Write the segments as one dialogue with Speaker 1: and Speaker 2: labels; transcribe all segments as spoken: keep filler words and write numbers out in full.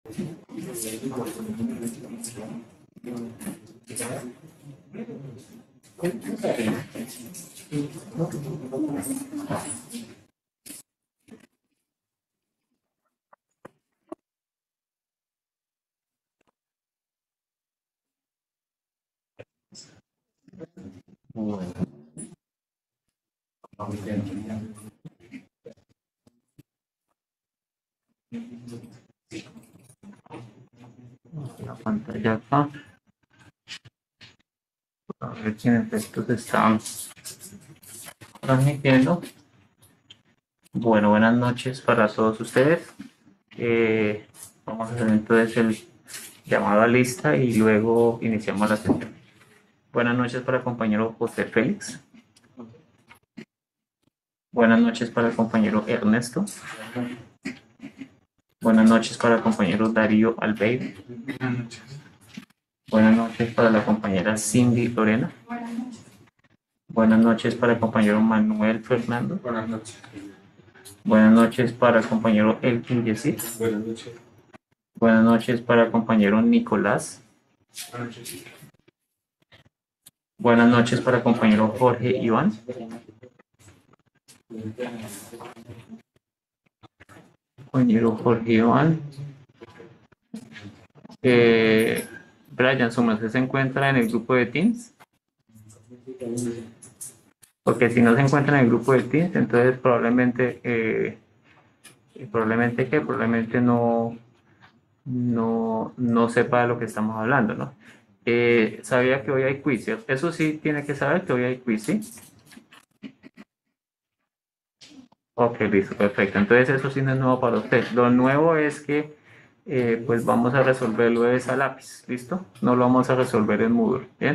Speaker 1: Bueno. La pantalla acá. A ver si en efecto se está transmitiendo. Bueno, buenas noches para todos ustedes. Eh, vamos a hacer entonces el llamado a lista y luego iniciamos la sesión. Buenas noches para el compañero José Félix. Buenas noches para el compañero Ernesto. Buenas noches para el compañero Darío Albeiro.
Speaker 2: Buenas noches.
Speaker 1: Buenas noches para la compañera Cindy Lorena. Buenas noches para el compañero Manuel Fernando.
Speaker 2: Buenas noches.
Speaker 1: Buenas noches para el compañero Elkin Yesid.
Speaker 2: Buenas noches.
Speaker 1: Buenas noches para el compañero Nicolás.
Speaker 2: Buenas noches.
Speaker 1: Buenas noches para el compañero Jorge Iván. Compañero Jorge Iván. Eh, Brian, su merced se encuentra en el grupo de Teams. Porque si no se encuentra en el grupo de Teams, entonces probablemente, eh, probablemente que probablemente no, no, no sepa de lo que estamos hablando, ¿no? Eh, sabía que hoy hay quiz, ¿cierto? Eso sí tiene que saber que hoy hay quiz, ¿sí? Ok, listo, perfecto. Entonces eso sí no es nuevo para usted. Lo nuevo es que eh, pues vamos a resolverlo es a lápiz, ¿listo? No lo vamos a resolver en Moodle, ¿bien?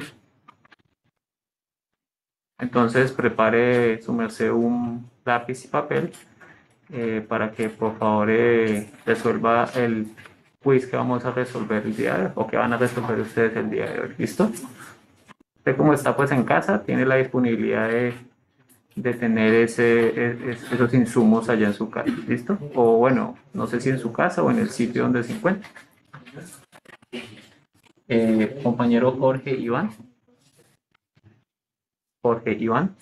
Speaker 1: Entonces prepare su merced un lápiz y papel eh, para que por favor eh, resuelva el quiz que vamos a resolver el día de hoy, o que van a resolver ustedes el día de hoy, ¿listo? Usted como está pues en casa, tiene la disponibilidad de, de tener ese, es, esos insumos allá en su casa, ¿listo? O bueno, no sé si en su casa o en el sitio donde se encuentra. Eh, compañero Jorge Iván. Jorge Iván.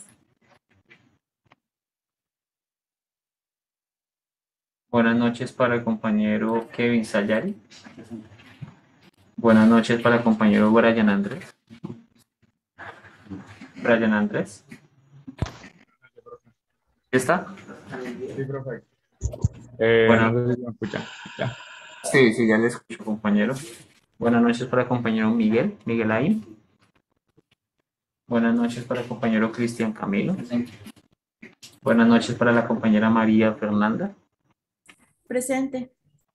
Speaker 1: Buenas noches para el compañero Kevin Sayari. Buenas noches para el compañero Brian Andrés. Brian Andrés. ¿Está?
Speaker 2: Sí, profe. Eh,
Speaker 1: Bueno,
Speaker 2: no sé si me escuchan. Ya.
Speaker 1: sí, sí, ya le escucho, compañero. Buenas noches para el compañero Miguel, Miguel Aín. Buenas noches para el compañero Cristian Camilo. Buenas noches para la compañera María Fernanda.
Speaker 3: Presente.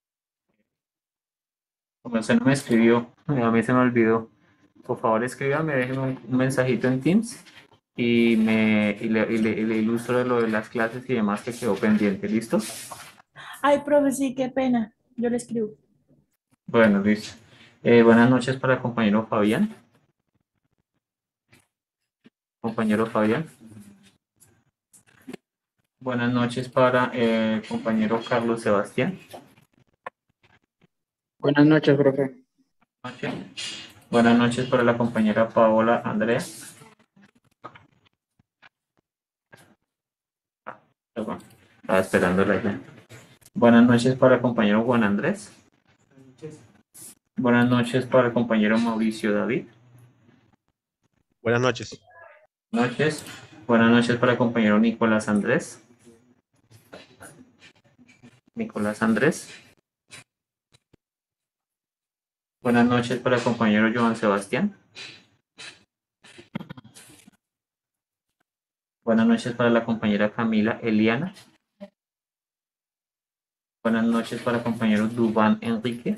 Speaker 1: Como usted no me escribió, a mí se me olvidó. Por favor, escríbame, déjeme un, un mensajito en Teams y, me, y, le, y, le, y le ilustro lo de las clases y demás que quedó pendiente. ¿Listo?
Speaker 3: Ay, profe, sí, qué pena. Yo le escribo.
Speaker 1: Bueno, listo. Eh, buenas noches para el compañero Fabián. Compañero Fabián. Buenas noches para el compañero Carlos Sebastián.
Speaker 4: Buenas noches, profe.
Speaker 1: Noche. Buenas noches para la compañera Paola Andrea. Ah, perdón, estaba esperándola ya. Buenas noches para el compañero Juan Andrés. Buenas noches para el compañero Mauricio David.
Speaker 5: Buenas noches.
Speaker 1: Noches. Buenas noches para el compañero Nicolás Andrés. Nicolás Andrés. Buenas noches para el compañero Joan Sebastián. Buenas noches para la compañera Camila Eliana. Buenas noches para el compañero Dubán Enrique.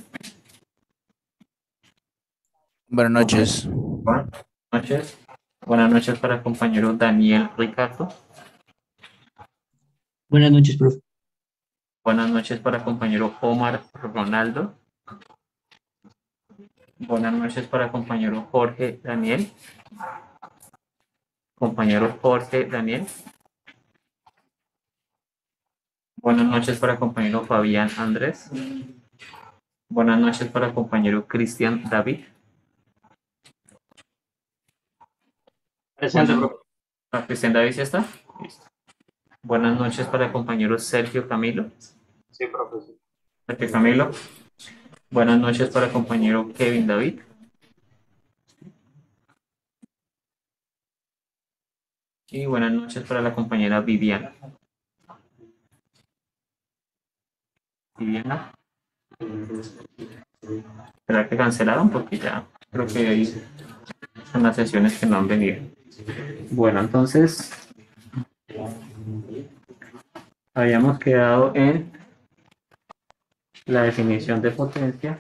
Speaker 6: Buenas noches.
Speaker 1: Buenas noches. Buenas noches para el compañero Daniel Ricardo.
Speaker 4: Buenas noches, profe.
Speaker 1: Buenas noches para el compañero Omar Ronaldo. Buenas noches para el compañero Jorge Daniel. Compañero Jorge Daniel. Buenas noches para el compañero Fabián Andrés. Buenas noches para el compañero Cristian David.
Speaker 4: Presente,
Speaker 1: Buenas-
Speaker 4: profe.
Speaker 1: ah, Cristian David, ¿sí está? Listo. Buenas noches para el compañero Sergio Camilo.
Speaker 4: Sí, profe. Sí.
Speaker 1: Sergio Camilo. Buenas noches para el compañero Kevin David. Y buenas noches para la compañera Viviana. Viviana. ¿Será que cancelaron? Porque ya creo que hay unas sesiones que no han venido. Bueno, entonces habíamos quedado en la definición de potencia.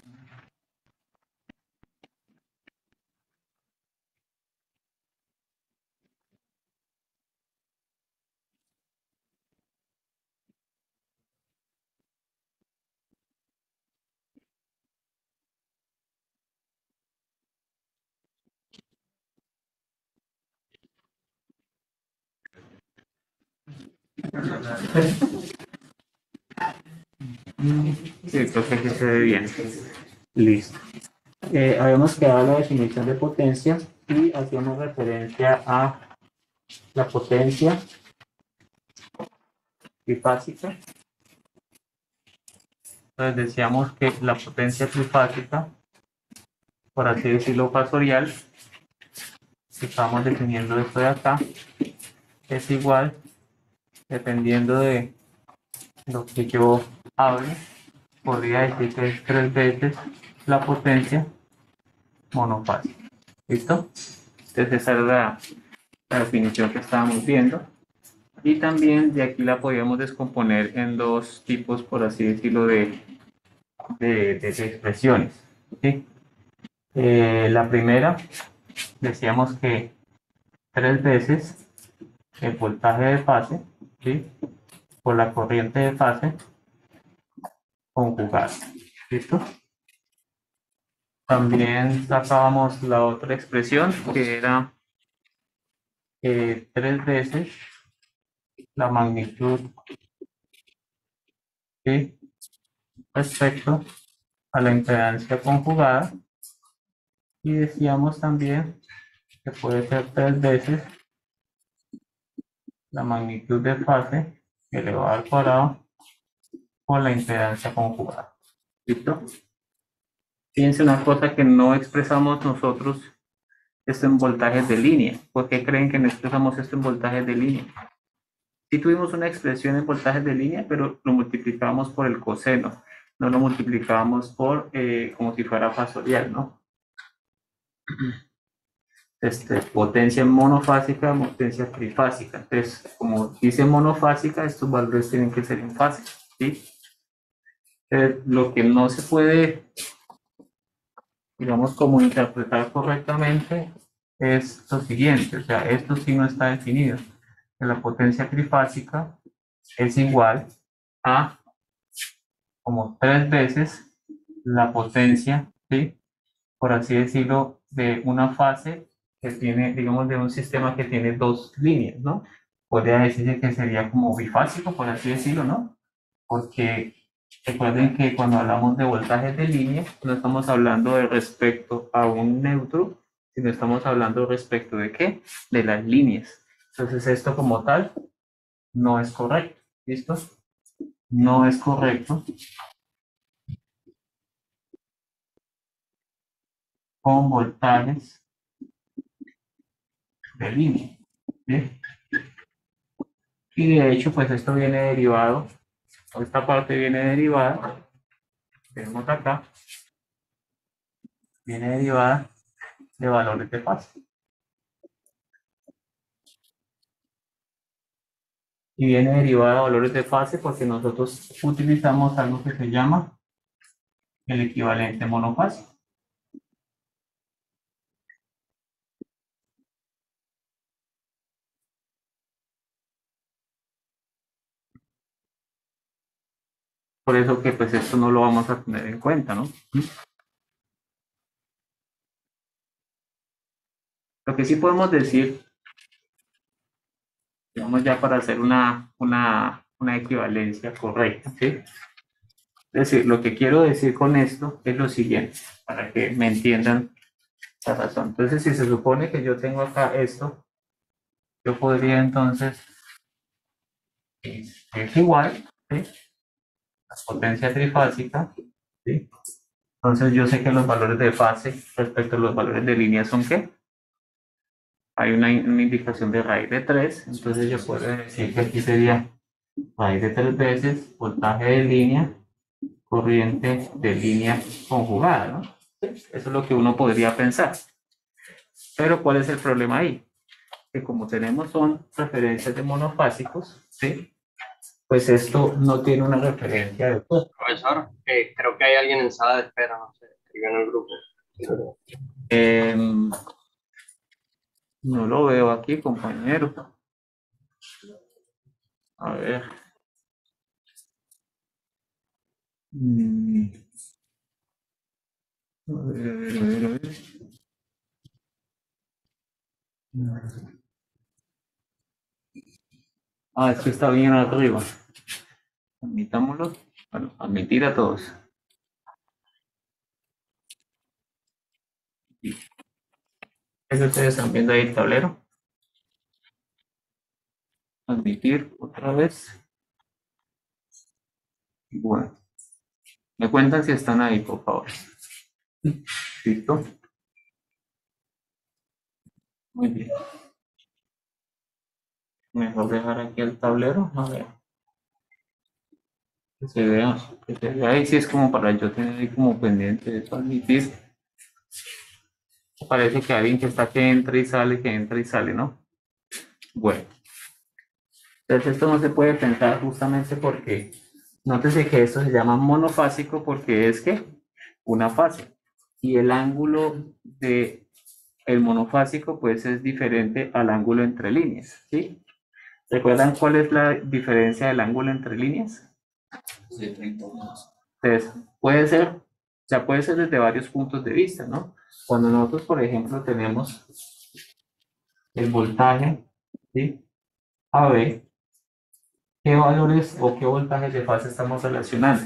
Speaker 1: Sí, creo que aquí se ve bien. Listo. Eh, habíamos quedado en la definición de potencia y hacíamos referencia a la potencia trifásica. Entonces decíamos que la potencia trifásica, por así decirlo, fasorial, que estamos definiendo esto de acá, es igual, dependiendo de lo que yo hable, podría decir que es tres veces la potencia monofásica. ¿Listo? Entonces esa era la, la definición que estábamos viendo. Y también de aquí la podíamos descomponer en dos tipos, por así decirlo, de, de, de, de expresiones. ¿Sí? Eh, la primera, decíamos que tres veces el voltaje de fase, ¿sí? Por la corriente de fase conjugada. ¿Listo? También sacábamos la otra expresión que era eh, tres veces la magnitud, ¿sí? Respecto a la impedancia conjugada, y decíamos también que puede ser tres veces la magnitud de fase elevado al cuadrado por la impedancia conjugada. ¿Listo? Fíjense una cosa que no expresamos nosotros esto en voltajes de línea. ¿Por qué creen que no expresamos esto en voltajes de línea? Sí tuvimos una expresión en voltajes de línea, pero lo multiplicábamos por el coseno, no lo multiplicábamos por eh, como si fuera fasorial, ¿no? Este, potencia monofásica, potencia trifásica. Entonces, como dice monofásica, estos valores tienen que ser en fase, ¿sí? Eh, lo que no se puede, digamos, como interpretar correctamente es lo siguiente, o sea, esto sí no está definido. Que la potencia trifásica es igual a como tres veces la potencia, ¿sí? Por así decirlo, de una fase que tiene, digamos, de un sistema que tiene dos líneas, ¿no? Podría decirse que sería como bifásico, por así decirlo, ¿no? Porque recuerden que cuando hablamos de voltajes de línea, no estamos hablando de respecto a un neutro, sino estamos hablando respecto de qué? De las líneas. Entonces esto como tal no es correcto, ¿listo? No es correcto con voltajes de línea, ¿sí? Y de hecho, pues esto viene derivado, o esta parte viene derivada, tenemos acá, viene derivada de valores de fase. Y viene derivada de valores de fase porque nosotros utilizamos algo que se llama el equivalente monofásico. Por eso que pues esto no lo vamos a tener en cuenta, ¿no? Lo que sí podemos decir, digamos ya para hacer una, una, una equivalencia correcta, ¿sí? Es decir, lo que quiero decir con esto es lo siguiente, para que me entiendan la razón. Entonces, si se supone que yo tengo acá esto, yo podría entonces, es, es igual, ¿sí? La potencia trifásica, ¿sí? Entonces yo sé que los valores de fase respecto a los valores de línea son ¿qué? Hay una, una indicación de raíz de tres, entonces yo puedo decir que aquí sería raíz de tres veces voltaje de línea, corriente de línea conjugada, ¿no? Eso es lo que uno podría pensar. Pero ¿cuál es el problema ahí? Que como tenemos son referencias de monofásicos, ¿sí? Pues esto no tiene una referencia de pues,
Speaker 7: Profesor, eh, creo que hay alguien en sala de espera, no sé, escribió en el grupo.
Speaker 1: eh, no lo veo aquí, compañero. A ver. Mm. A ver, a ver, a ver, a ver. Ah, es que está bien arriba. Admitámoslo. Bueno, admitir a todos. ¿Es que ustedes están viendo ahí el tablero? Admitir otra vez. Bueno. Me cuentan si están ahí, por favor. ¿Listo? Muy bien. Mejor dejar aquí el tablero. A ver. Que se vea. Que se vea ahí. Sí, es como para yo tener ahí como pendiente de admitir. Parece que alguien que está que entra y sale, que entra y sale, ¿no? Bueno. Entonces esto no se puede pensar justamente porque, nótese que esto se llama monofásico porque es que una fase. Y el ángulo de el monofásico pues es diferente al ángulo entre líneas, ¿sí? ¿Recuerdan cuál es la diferencia del ángulo entre líneas?
Speaker 6: Sí, treinta más.
Speaker 1: Entonces, puede ser, o sea, puede ser desde varios puntos de vista, ¿no? Cuando nosotros, por ejemplo, tenemos el voltaje, ¿sí? A B, ¿qué valores o qué voltajes de fase estamos relacionando?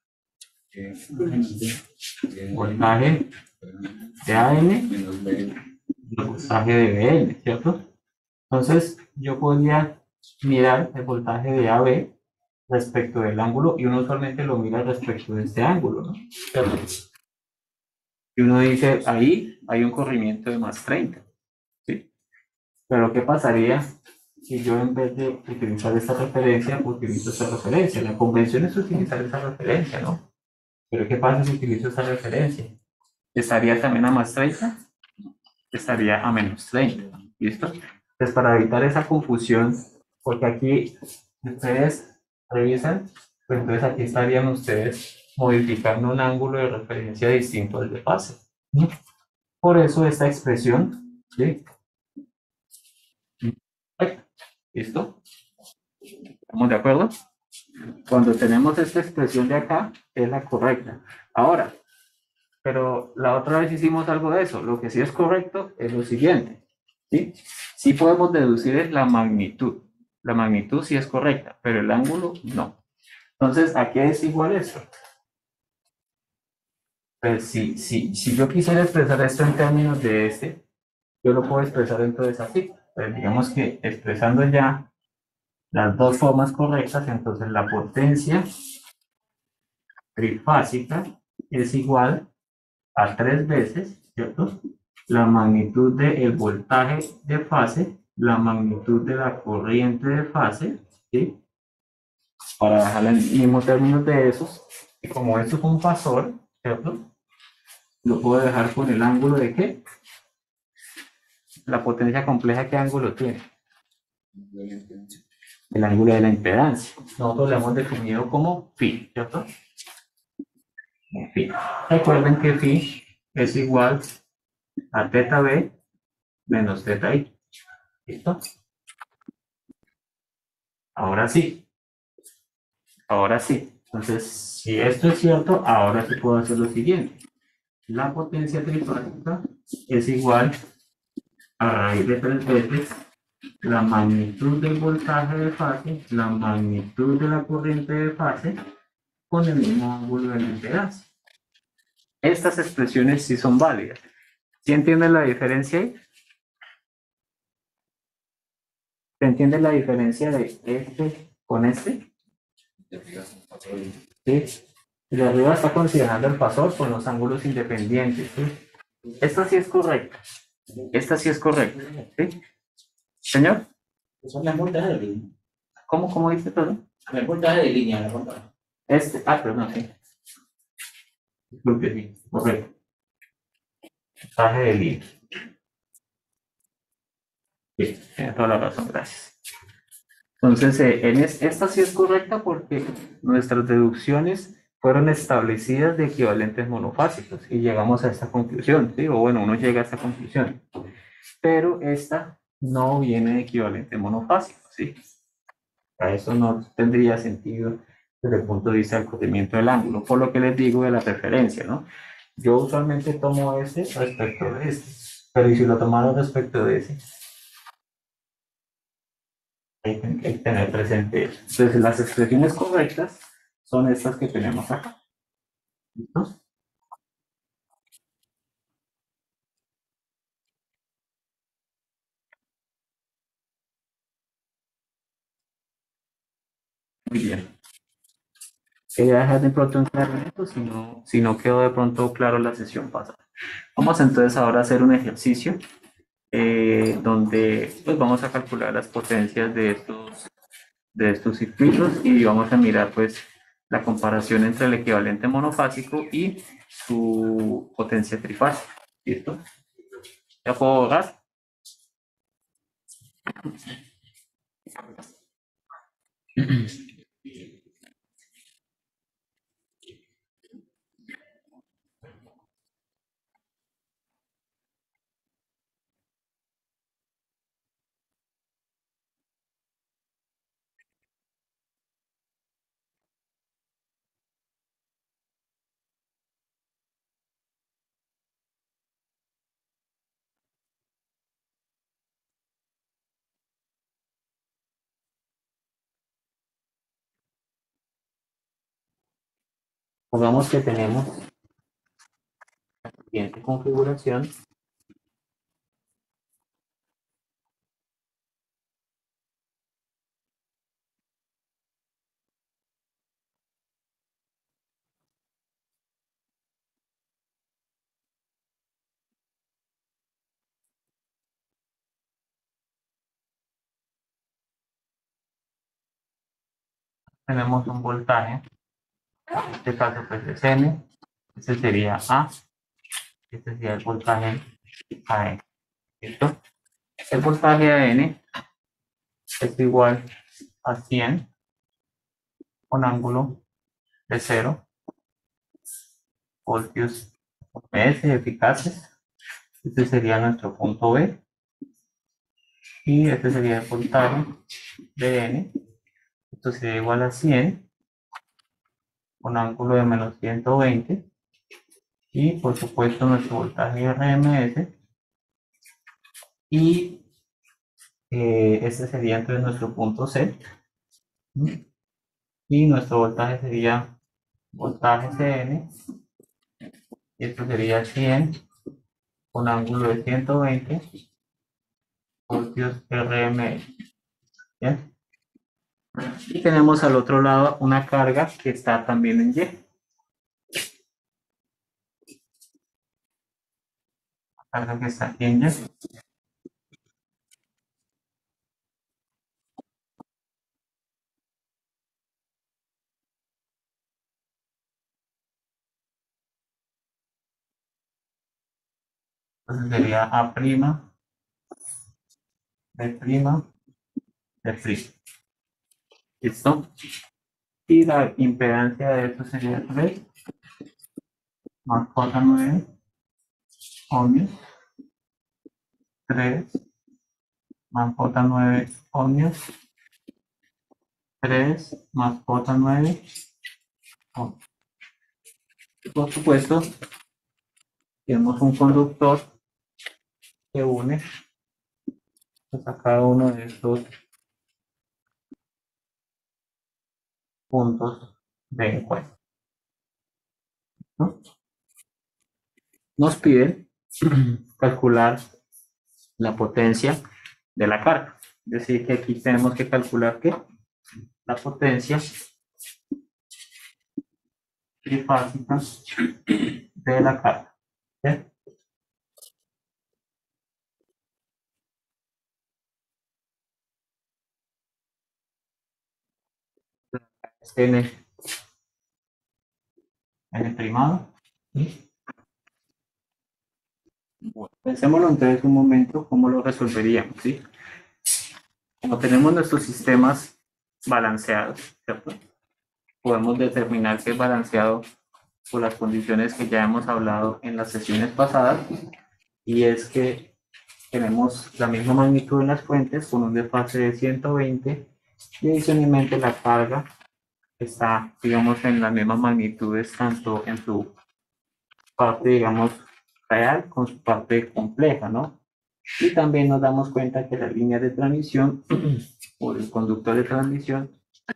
Speaker 1: Voltaje de A N
Speaker 6: Menos B.
Speaker 1: y el voltaje de B N, ¿cierto? Entonces, yo podría mirar el voltaje de A B respecto del ángulo y uno usualmente lo mira respecto de este ángulo, ¿no? ¿Cierto? Y uno dice, ahí hay un corrimiento de más treinta, ¿sí? Pero ¿qué pasaría si yo en vez de utilizar esta referencia, utilizo esta referencia? La convención es utilizar esa referencia, ¿no? Pero ¿qué pasa si utilizo esta referencia? ¿Estaría también a más treinta? Estaría a menos treinta, ¿listo? Entonces, para evitar esa confusión, porque aquí ustedes revisan, pues entonces aquí estarían ustedes modificando un ángulo de referencia distinto al de fase, ¿sí? Por eso esta expresión, ¿sí? ¿Listo? ¿Estamos de acuerdo? Cuando tenemos esta expresión de acá, es la correcta. Ahora, pero la otra vez hicimos algo de eso. Lo que sí es correcto es lo siguiente, ¿sí? Sí podemos deducir la magnitud. La magnitud sí es correcta, pero el ángulo no. Entonces, ¿a qué es igual esto? Pues si, si, si yo quisiera expresar esto en términos de este, yo lo puedo expresar entonces así. Pues digamos que expresando ya las dos formas correctas, entonces la potencia trifásica es igual a tres veces, ¿cierto? La magnitud del voltaje de fase, la magnitud de la corriente de fase, ¿sí? Para dejarla en mismo términos de esos, y como esto es un fasor, ¿cierto? Lo puedo dejar con el ángulo de ¿qué? La potencia compleja, ¿qué ángulo tiene? El ángulo de la impedancia. Nosotros lo hemos definido como phi, ¿cierto? Phi. Recuerden que phi es igual a teta b menos teta i. ¿Listo? Ahora sí. Ahora sí. Entonces, si esto es cierto, ahora sí puedo hacer lo siguiente. La potencia trifásica es igual a raíz de tres veces la magnitud del voltaje de fase, la magnitud de la corriente de fase, con el mismo ángulo de la impedancia. Estas expresiones sí son válidas. ¿Sí entienden la diferencia ahí? ¿Se entiende la diferencia de este con este? Sí. Y de arriba está considerando el pasor con los ángulos independientes. ¿Sí? Esta sí es correcta. Esta sí es correcta. ¿Sí? Señor,
Speaker 6: Son las vueltas de línea.
Speaker 1: ¿cómo, cómo dice todo?
Speaker 6: Las vueltas de línea, la vuelta.
Speaker 1: Este, ah, perdón, sí. Disculpe, sí, correcto. Traje de línea. Sí, tiene toda la razón, gracias. Entonces, eh, en es, esta sí es correcta porque nuestras deducciones fueron establecidas de equivalentes monofásicos y llegamos a esta conclusión, ¿sí? O bueno, uno llega a esta conclusión. Pero esta no viene de equivalente monofásico, ¿sí? A eso no tendría sentido desde el punto de vista del corrimiento del ángulo, por lo que les digo de la referencia, ¿no? Yo usualmente tomo este respecto de este, pero ¿y si lo tomaron respecto de ese? Hay que, hay que tener presente eso. Entonces, las expresiones correctas son estas que tenemos acá. ¿Listos? Muy bien. Quería dejar de pronto en claro esto, si no, si no quedó de pronto claro la sesión pasada. Vamos entonces ahora a hacer un ejercicio eh, donde pues, vamos a calcular las potencias de estos, de estos circuitos y vamos a mirar pues la comparación entre el equivalente monofásico y su potencia trifásica. ¿Listo? ¿Ya puedo borrar? Pongamos que tenemos la siguiente configuración. Tenemos un voltaje, en este caso pues es N, este sería A, este sería el voltaje A N. ¿Listo? El voltaje A N es igual a cien con ángulo de cero voltios S eficaces. Este sería nuestro punto B. Y este sería el voltaje de N. Esto sería igual a cien con ángulo de menos ciento veinte. Y por supuesto nuestro voltaje R M S. Y eh, este sería entonces nuestro punto C. Y nuestro voltaje sería voltaje C N. Y esto sería cien con ángulo de ciento veinte voltios R M S. ¿Bien? Y tenemos al otro lado una carga que está también en Y. La carga que está aquí en Y. Entonces sería A', B', D', D'. ¿Listo? Y la impedancia de esto sería tres más J nueve ohmios. tres más J nueve ohmios. tres más J nueve ohmios. Y por supuesto, tenemos un conductor que une pues, a cada uno de estos puntos de encuentro. ¿no? Nos piden calcular la potencia de la carga. Es decir, que aquí tenemos que calcular que la potencia trifásica de la carga. ¿Sí? N, N primado. ¿Sí? Bueno, pensémoslo entonces un momento, ¿cómo lo resolveríamos? ¿Sí? Como tenemos nuestros sistemas balanceados, ¿cierto? Podemos determinar que es balanceado por las condiciones que ya hemos hablado en las sesiones pasadas, y es que tenemos la misma magnitud en las fuentes con un desfase de ciento veinte y adicionalmente la carga está, digamos, en las mismas magnitudes tanto en su parte, digamos, real con su parte compleja, ¿no? Y también nos damos cuenta que la línea de transmisión o el conductor de transmisión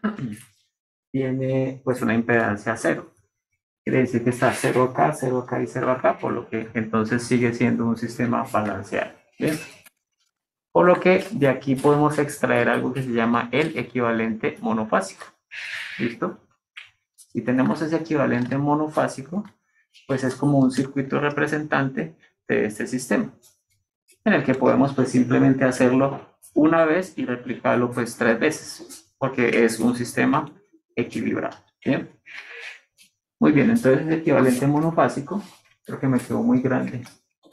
Speaker 1: tiene pues una impedancia cero. Quiere decir que está cero acá, cero acá y cero acá, por lo que entonces sigue siendo un sistema balanceado. ¿Bien? Por lo que de aquí podemos extraer algo que se llama el equivalente monofásico. ¿Listo? Si tenemos ese equivalente monofásico, pues es como un circuito representante de este sistema, en el que podemos pues simplemente hacerlo una vez y replicarlo pues tres veces, porque es un sistema equilibrado. ¿Bien? Muy bien, entonces el equivalente monofásico, creo que me quedó muy grande.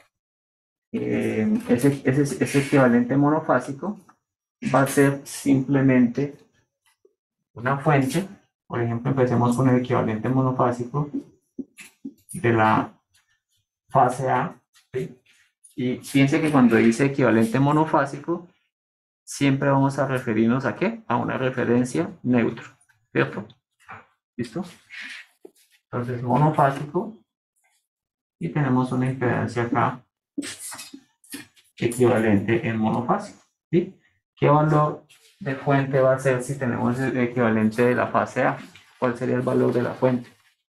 Speaker 1: Eh, ese, ese, ese equivalente monofásico va a ser simplemente una fuente. Por ejemplo, empecemos con el equivalente monofásico de la fase A, ¿sí? Y piense que cuando dice equivalente monofásico, siempre vamos a referirnos a ¿qué? A una referencia neutro, ¿cierto? ¿Listo? Entonces, monofásico, y tenemos una impedancia acá equivalente en monofásico, ¿sí? ¿Qué valor de fuente va a ser si tenemos el equivalente de la fase A? ¿Cuál sería el valor de la fuente?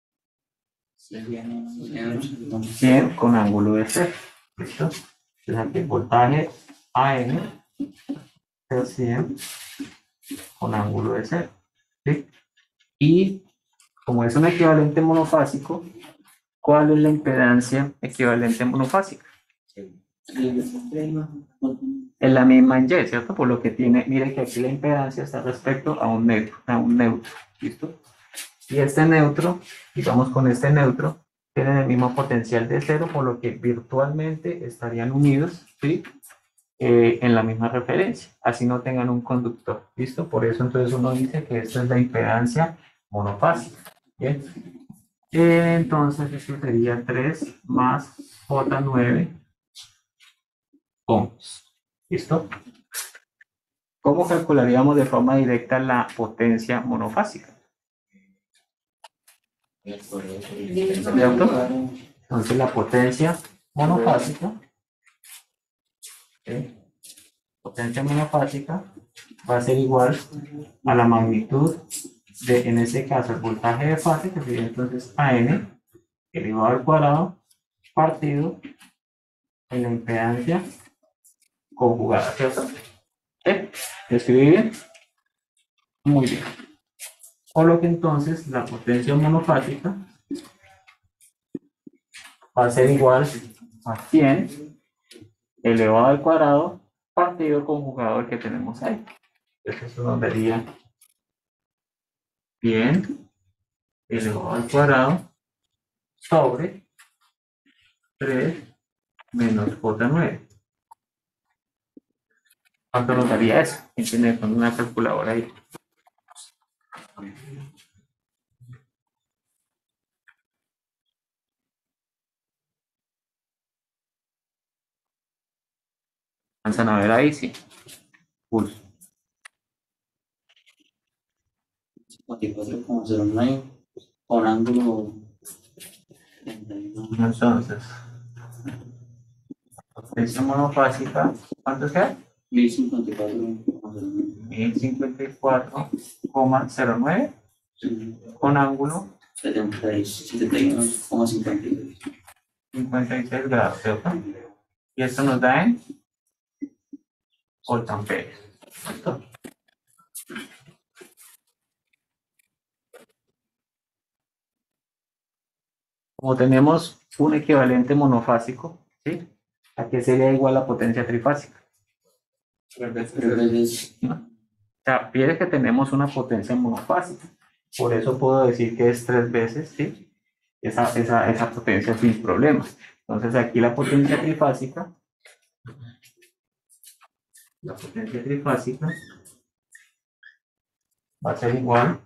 Speaker 1: cien con ángulo de cero. ¿Listo? Entonces aquí el voltaje A N es cien con ángulo de cero. ¿Sí? Y como es un equivalente monofásico, ¿cuál es la impedancia equivalente monofásica? Es la misma en Y, ¿cierto? Por lo que tiene, mire que aquí la impedancia está respecto a un neutro, a un neutro, ¿listo? Y este neutro, digamos con este neutro, tienen el mismo potencial de cero, por lo que virtualmente estarían unidos, ¿sí? Eh, en la misma referencia, así no tengan un conductor, ¿listo? Por eso entonces uno dice que esta es la impedancia monofásica, ¿bien? Eh, entonces esto sería tres más J nueve ohms, ¿listo? ¿Cómo calcularíamos de forma directa la potencia monofásica? ¿Cierto? Entonces la potencia monofásica, ¿sí? Potencia monofásica va a ser igual a la magnitud de, en este caso, el voltaje de fase, que sería entonces A N elevado al cuadrado partido en la impedancia conjugada, ¿cierto? ¿Sí? ¿Lo escribí bien? Muy bien. Por lo que entonces la potencia monofásica va a ser igual a cien elevado al cuadrado partido el conjugador que tenemos ahí. Entonces eso nos daría cien elevado al cuadrado sobre tres menos J nueve. ¿Cuánto nos daría eso? ¿Quién tiene con una calculadora ahí? ¿Alcanzan a ver ahí? Sí. Pulso.
Speaker 6: cincuenta y cuatro coma cero nueve con ángulo.
Speaker 1: Entonces, potencia monofásica, ¿cuánto queda?
Speaker 6: mil cincuenta y cuatro coma cero nueve.
Speaker 1: mil cincuenta y cuatro coma cero nueve con ángulo
Speaker 6: setenta y setenta y uno coma cincuenta y dos.
Speaker 1: cincuenta y seis grados, ¿cierto? Y esto nos da en voltamperios. ¿Listo? Como tenemos un equivalente monofásico, ¿sí? ¿A qué sería igual la potencia trifásica?
Speaker 6: Tres veces.
Speaker 1: ¿No? O sea, fíjate que tenemos una potencia monofásica. Por eso puedo decir que es tres veces, ¿sí? Esa, esa, esa potencia sin problemas. Entonces aquí la potencia trifásica, la potencia trifásica va a ser igual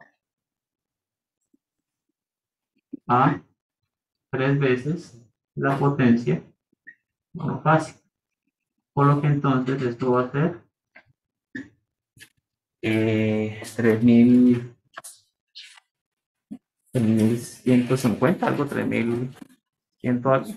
Speaker 1: a tres veces la potencia monofásica. Por lo que entonces esto va a ser eh, tres mil ciento cincuenta, algo tres mil cien algo.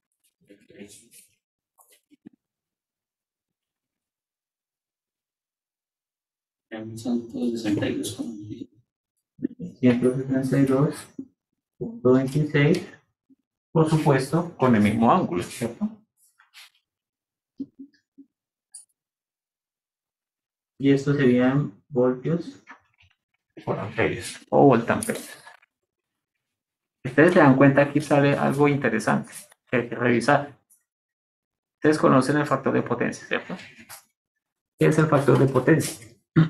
Speaker 6: ciento sesenta y dos.
Speaker 1: ciento sesenta y dos punto veintiséis, por supuesto, con el mismo ángulo, ¿cierto? Y esto serían voltios por amperios o voltamperios. Ustedes se dan cuenta, aquí sale algo interesante que hay que revisar. Ustedes conocen el factor de potencia, ¿cierto? ¿Qué es el factor de potencia?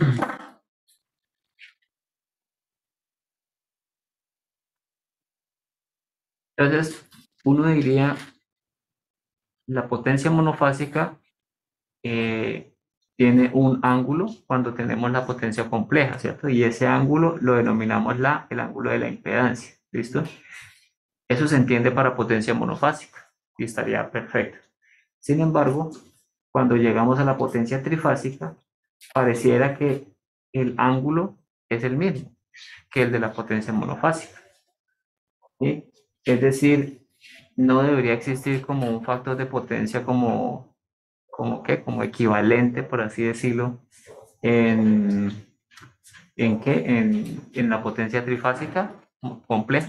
Speaker 1: Entonces, uno diría, la potencia monofásica eh, tiene un ángulo cuando tenemos la potencia compleja, ¿cierto? Y ese ángulo lo denominamos la, el ángulo de la impedancia, ¿listo? Eso se entiende para potencia monofásica y estaría perfecto. Sin embargo, cuando llegamos a la potencia trifásica, pareciera que el ángulo es el mismo que el de la potencia monofásica, ¿sí? Es decir, no debería existir como un factor de potencia como, como, ¿qué? Como equivalente, por así decirlo, en, ¿en qué? En, en la potencia trifásica compleja.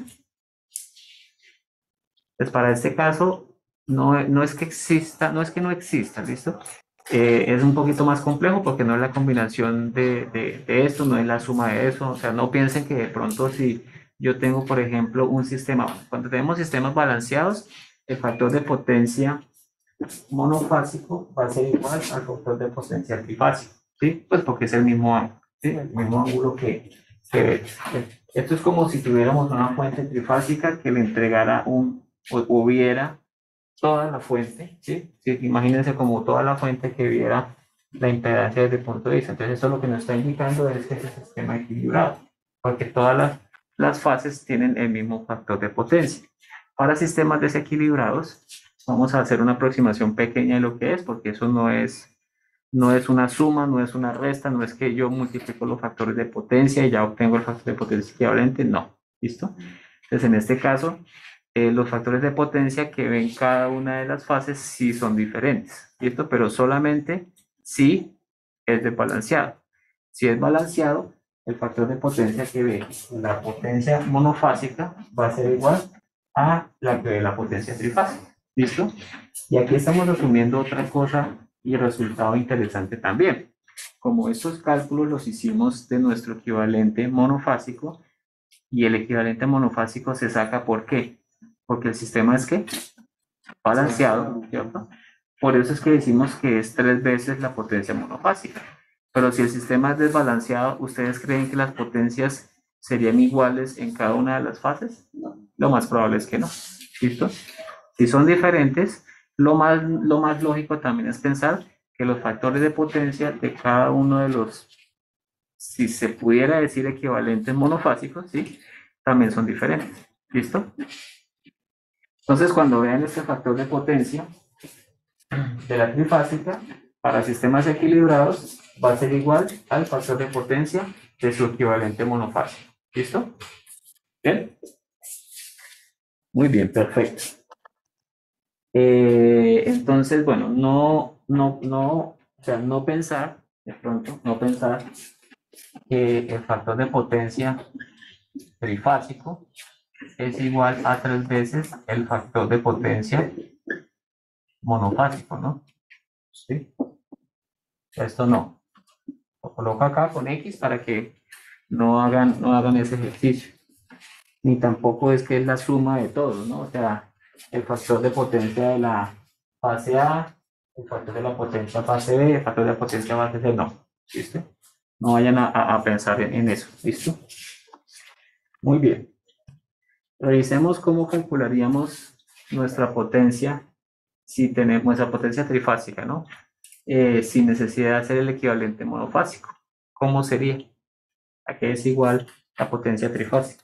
Speaker 1: Pues para este caso, no, no es que exista, no es que no exista, ¿listo? Eh, es un poquito más complejo porque no es la combinación de, de, de esto, no es la suma de eso. O sea, no piensen que de pronto si yo tengo, por ejemplo, un sistema, cuando tenemos sistemas balanceados, el factor de potencia monofásico va a ser igual al factor de potencia trifásico, ¿sí? Pues porque es el mismo ángulo, ¿sí? El mismo ángulo que, que esto es como si tuviéramos una fuente trifásica que le entregara un, o hubiera toda la fuente, ¿sí? Sí, imagínense como toda la fuente que viera la impedancia desde el punto de vista. Entonces eso lo que nos está indicando es que es un sistema equilibrado, porque todas las, las fases tienen el mismo factor de potencia. Para sistemas desequilibrados, vamos a hacer una aproximación pequeña de lo que es, porque eso no es, no es una suma, no es una resta, no es que yo multiplico los factores de potencia y ya obtengo el factor de potencia equivalente, no, ¿listo? Entonces en este caso, Eh, los factores de potencia que ven cada una de las fases sí son diferentes, ¿cierto? Pero solamente si es desbalanceado. Si es balanceado, el factor de potencia que ve la potencia monofásica va a ser igual a la que ve la potencia trifásica, ¿listo? Y aquí estamos asumiendo otra cosa y resultado interesante también. Como estos cálculos los hicimos de nuestro equivalente monofásico y el equivalente monofásico se saca ¿por qué? Porque el sistema es ¿qué? Balanceado, ¿cierto? Por eso es que decimos que es tres veces la potencia monofásica. Pero si el sistema es desbalanceado, ¿ustedes creen que las potencias serían iguales en cada una de las fases? No. Lo más probable es que no. ¿Listo? Si son diferentes, lo más, lo más lógico también es pensar que los factores de potencia de cada uno de los, si se pudiera decir equivalentes monofásicos, ¿sí? También son diferentes. ¿Listo? Entonces, cuando vean este factor de potencia de la trifásica, para sistemas equilibrados, va a ser igual al factor de potencia de su equivalente monofásico. ¿Listo? ¿Bien? Muy bien, perfecto. Eh, entonces, bueno, no, no, no, o sea, no pensar, de pronto, no pensar que el factor de potencia trifásico es igual a tres veces el factor de potencia monofásico, ¿no? ¿Sí? Esto no. Lo coloco acá con X para que no hagan, no hagan ese ejercicio. Ni tampoco es que es la suma de todos, ¿no? O sea, el factor de potencia de la fase A, el factor de la potencia fase B, el factor de la potencia fase C, no. ¿Listo? No vayan a, a pensar en, en eso. ¿Listo? Muy bien. Revisemos cómo calcularíamos nuestra potencia si tenemos nuestra potencia trifásica, ¿no? Eh, sin necesidad de hacer el equivalente monofásico. ¿Cómo sería? ¿A qué es igual la potencia trifásica?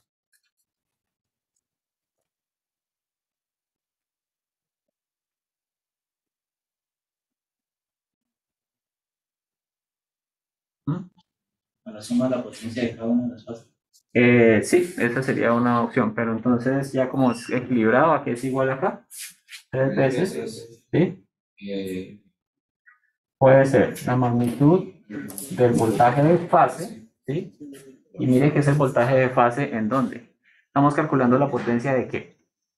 Speaker 1: ¿Mm?
Speaker 6: A la suma de la potencia de cada una de las fases.
Speaker 1: Eh, sí, esa sería una opción, pero entonces ya como es equilibrado, ¿a qué es igual acá? Tres veces, ¿sí?
Speaker 6: Eh,
Speaker 1: Puede ser la magnitud del voltaje de fase, ¿sí? Y mire que es el voltaje de fase en dónde. Estamos calculando la potencia de qué.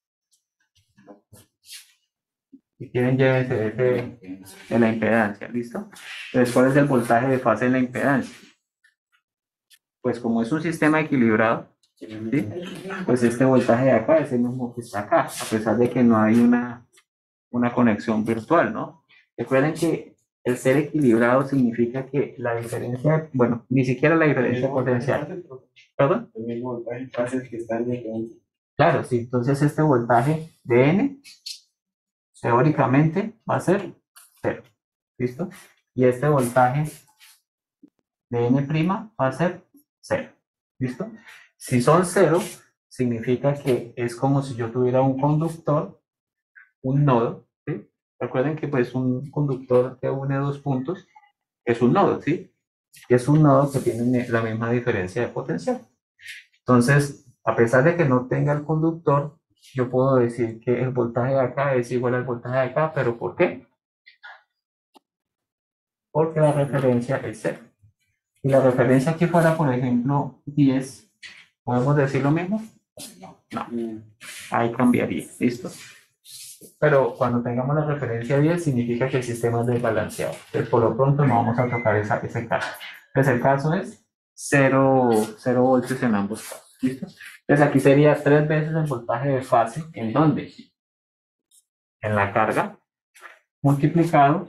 Speaker 1: Si quieren, llévense de, de, de la impedancia, ¿listo? Entonces, ¿cuál es el voltaje de fase en la impedancia? Pues como es un sistema equilibrado, ¿sí? Pues este voltaje de acá es el mismo que está acá, a pesar de que no hay una, una conexión virtual, ¿no? Recuerden que el ser equilibrado significa que la diferencia, bueno, ni siquiera la diferencia potencial. ¿Perdón?
Speaker 2: El mismo voltaje fases que están diferentes.
Speaker 1: Claro, sí. Entonces este voltaje de N, teóricamente, va a ser cero. ¿Listo? Y este voltaje de N' va a ser cero. ¿Listo? Si son cero, significa que es como si yo tuviera un conductor, un nodo, ¿sí? Recuerden que pues un conductor que une dos puntos es un nodo, ¿sí? Y es un nodo que tiene la misma diferencia de potencial. Entonces, a pesar de que no tenga el conductor, yo puedo decir que el voltaje de acá es igual al voltaje de acá, ¿pero por qué? Porque la referencia es cero. Si la referencia aquí fuera, por ejemplo, diez, ¿podemos decir lo mismo? No, ahí cambiaría, ¿listo? Pero cuando tengamos la referencia diez, significa que el sistema es desbalanceado. Entonces, por lo pronto, no vamos a tocar esa, ese caso. Entonces, el caso es cero voltios en ambos casos, ¿listo? Entonces, aquí sería tres veces el voltaje de fase, ¿en dónde? En la carga, multiplicado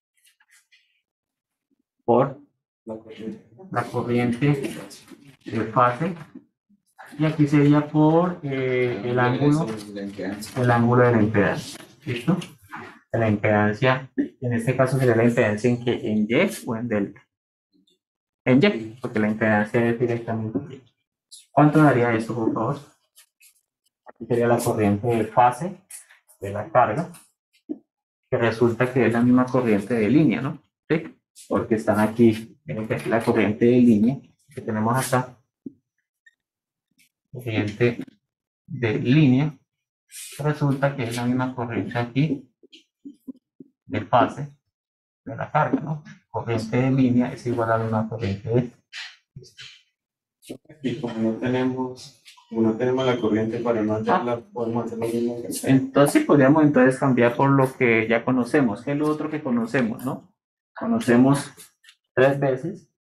Speaker 1: por la corriente de fase, y aquí sería por eh, el ángulo el ángulo de la impedancia, ¿listo? De la impedancia, en este caso sería la impedancia en que en Y o en delta. En Y, porque la impedancia es directamente Y. ¿Cuánto daría eso, por favor? Aquí sería la corriente de fase de la carga, que resulta que es la misma corriente de línea, ¿no? ¿Sí? Porque están aquí, miren que es la corriente de línea que tenemos acá, corriente de línea, resulta que es la misma corriente aquí de fase de la carga, ¿no? Corriente de línea es igual a la misma corriente de...
Speaker 2: Y como no tenemos, como no tenemos la corriente para no hacerla, podemos hacer lo mismo que hacer.
Speaker 1: Entonces podríamos entonces cambiar por lo que ya conocemos. ¿Qué es lo otro que conocemos, no? Conocemos tres veces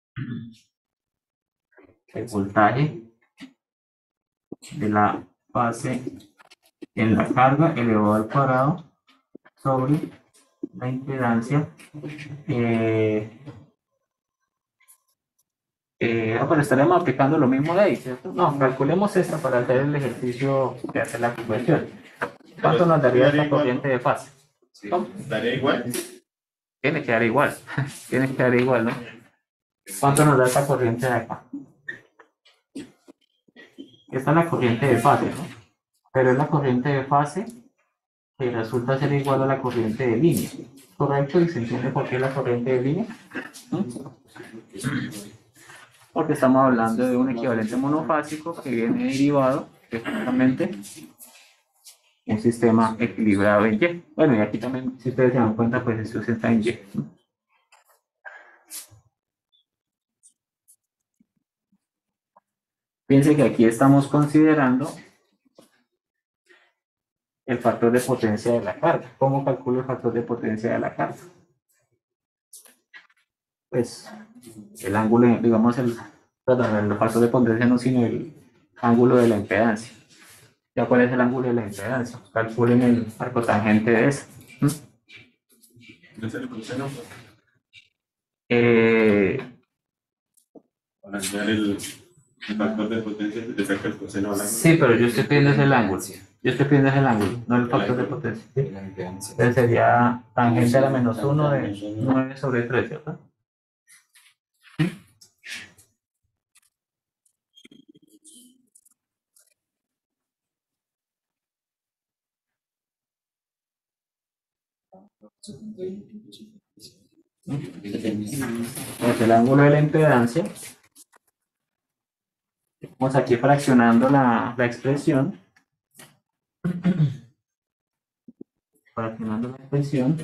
Speaker 1: el voltaje de la fase en la carga elevado al cuadrado sobre la impedancia. Eh, eh, ah, pero estaremos aplicando lo mismo de ahí, ¿cierto? No, calculemos esta para hacer el ejercicio de hacer la conversión. ¿Cuánto nos daría esta corriente de fase? ¿Cómo?
Speaker 2: ¿Daría igual?
Speaker 1: Tiene que dar igual. Tiene que dar igual, ¿no? ¿Cuánto nos da esta corriente de acá? Esta es la corriente de fase, ¿no? Pero es la corriente de fase que resulta ser igual a la corriente de línea. ¿Correcto? ¿Y se entiende por qué la corriente de línea? ¿Mm? Porque estamos hablando de un equivalente monofásico que viene derivado de justamente un sistema equilibrado en Y. Bueno, y aquí también, si ustedes se dan cuenta, pues esto está en Y, ¿no? Fíjense que aquí estamos considerando el factor de potencia de la carga. ¿Cómo calculo el factor de potencia de la carga? Pues el ángulo, digamos, el, perdón, el factor de potencia no, sino el ángulo de la impedancia. ¿Ya cuál es el ángulo de la impedancia? Calculen el arco tangente de ese. ¿Mm?
Speaker 2: ¿Es el coseno?
Speaker 1: Eh,
Speaker 2: Para hallar el, el factor de potencia, te saca el coseno al ángulo.
Speaker 1: sí, pero yo estoy pidiendo el ángulo. Yo estoy pidiendo el ángulo, no el factor de potencia. ¿Sí? Entonces sería tangente a la menos uno de nueve sobre tres, ¿cierto? Pues el ángulo de la impedancia. Vamos aquí fraccionando la, la expresión. Fraccionando la expresión.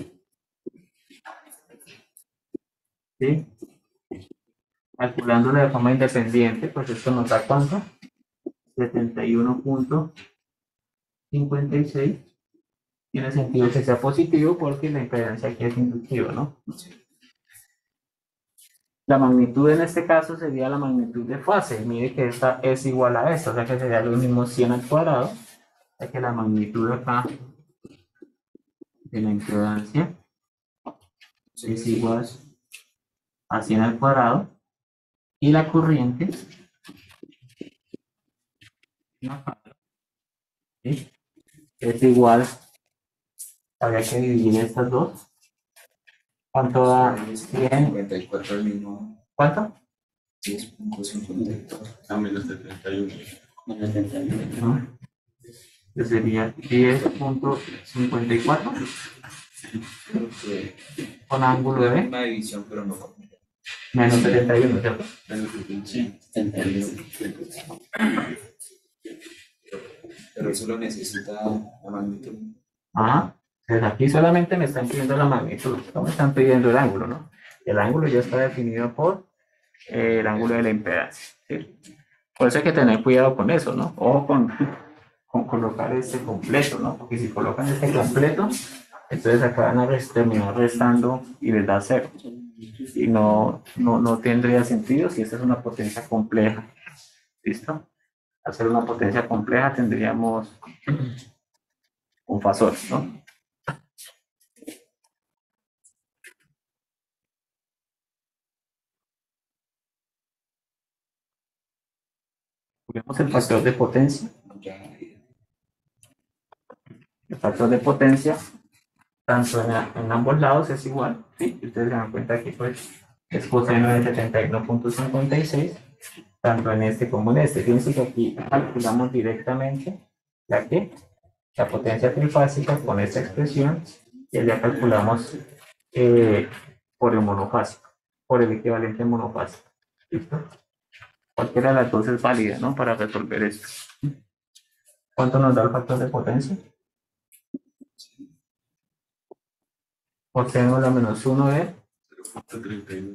Speaker 1: ¿Sí? Calculándola de forma independiente, pues esto nos da cuánto? setenta y uno punto cincuenta y seis. Tiene sentido que sea positivo porque la impedancia aquí es inductiva, ¿no? La magnitud en este caso sería la magnitud de fase. Mire que esta es igual a esta, o sea que sería lo mismo cien al cuadrado. O sea que la magnitud acá de la impedancia es igual a cien al cuadrado. Y la corriente ¿sí? Es igual, habría que dividir estas dos. ¿Cuánto da? cien.
Speaker 8: cincuenta y cuatro al mismo.
Speaker 1: ¿Cuánto?
Speaker 8: diez punto cincuenta y cuatro.
Speaker 2: A menos setenta y uno.
Speaker 6: Menos treinta y uno.
Speaker 1: ¿No? Que sería diez punto cincuenta y cuatro
Speaker 8: Creo que
Speaker 1: con ángulo de B
Speaker 8: una división, pero no.
Speaker 1: menos setenta y uno, ¿cierto?
Speaker 6: Sí, treinta y uno.
Speaker 8: Pero eso lo necesita la magnitud.
Speaker 1: Ajá. Entonces aquí solamente me están pidiendo la magnitud, no me están pidiendo el ángulo, ¿no? El ángulo ya está definido por eh, el ángulo de la impedancia, ¿sí? Por eso hay que tener cuidado con eso, ¿no? Ojo con, con colocar este completo, ¿no? Porque si colocan este completo, entonces acá van a res- terminar restando y les da cero. Y no, no, no tendría sentido si esta es una potencia compleja. ¿Listo? Al ser una potencia compleja tendríamos un fasor, ¿no? Vemos el factor de potencia. El factor de potencia, tanto en, a- en ambos lados es igual, ¿sí? Y ustedes se dan cuenta que pues es coseno de setenta y uno punto cincuenta y seis, tanto en este como en este. Fíjense que aquí calculamos directamente la que la potencia trifásica con esta expresión y allá calculamos eh, por el monofásico, por el equivalente monofásico. ¿Listo? Cualquiera de las dos es válida, ¿no? Para resolver esto. ¿Cuánto nos da el factor de potencia? Coseno a la menos uno de
Speaker 2: treinta y uno.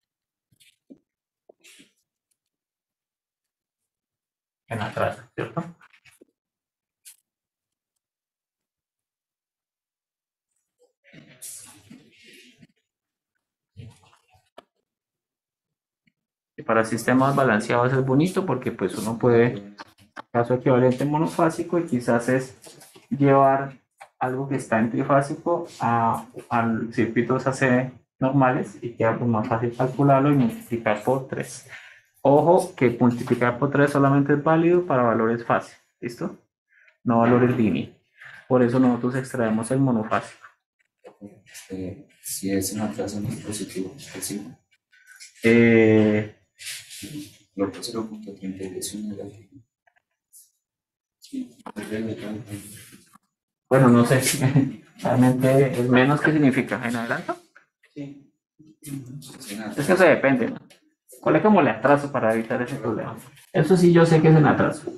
Speaker 1: en atrás, ¿cierto? Y para sistemas balanceados es bonito porque pues uno puede, caso equivalente monofásico, y quizás es llevar algo que está en trifásico a, a circuitos A C normales y queda pues más fácil calcularlo y multiplicar por tres. Ojo que multiplicar por tres solamente es válido para valores fáciles, ¿listo? No valores línea. Por eso nosotros extraemos el monofásico.
Speaker 8: Eh, si es en atraso, no es positivo. Es sí.
Speaker 1: Eh,
Speaker 8: Lo que cero punto treinta y dos es un negativo.
Speaker 1: bueno, no sé. Realmente es menos. ¿Qué significa? ¿En adelanto?
Speaker 8: Sí. Es en
Speaker 1: Es que
Speaker 8: atraso.
Speaker 1: eso depende, ¿no? Coloquémosle atraso para evitar ese problema. Eso sí yo sé que es en atraso.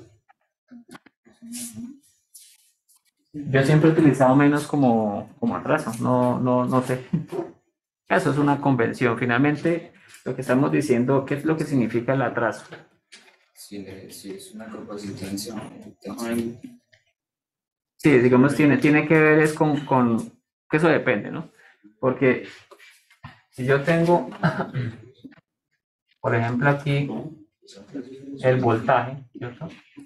Speaker 1: Yo siempre he utilizado menos como, como atraso, no, no, no sé. Eso es una convención. Finalmente, lo que estamos diciendo, ¿qué es lo que significa el atraso?
Speaker 8: Si, le- si es una capacitancia, entonces,
Speaker 1: Sí, digamos, tiene, tiene que ver es con, con, que eso depende, ¿no? Porque si yo tengo, por ejemplo, aquí el voltaje, ¿cierto?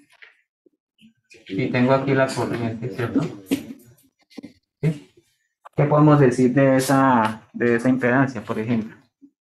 Speaker 1: Y tengo aquí la corriente, ¿cierto? ¿Sí? ¿Qué podemos decir de esa, de esa impedancia, por ejemplo?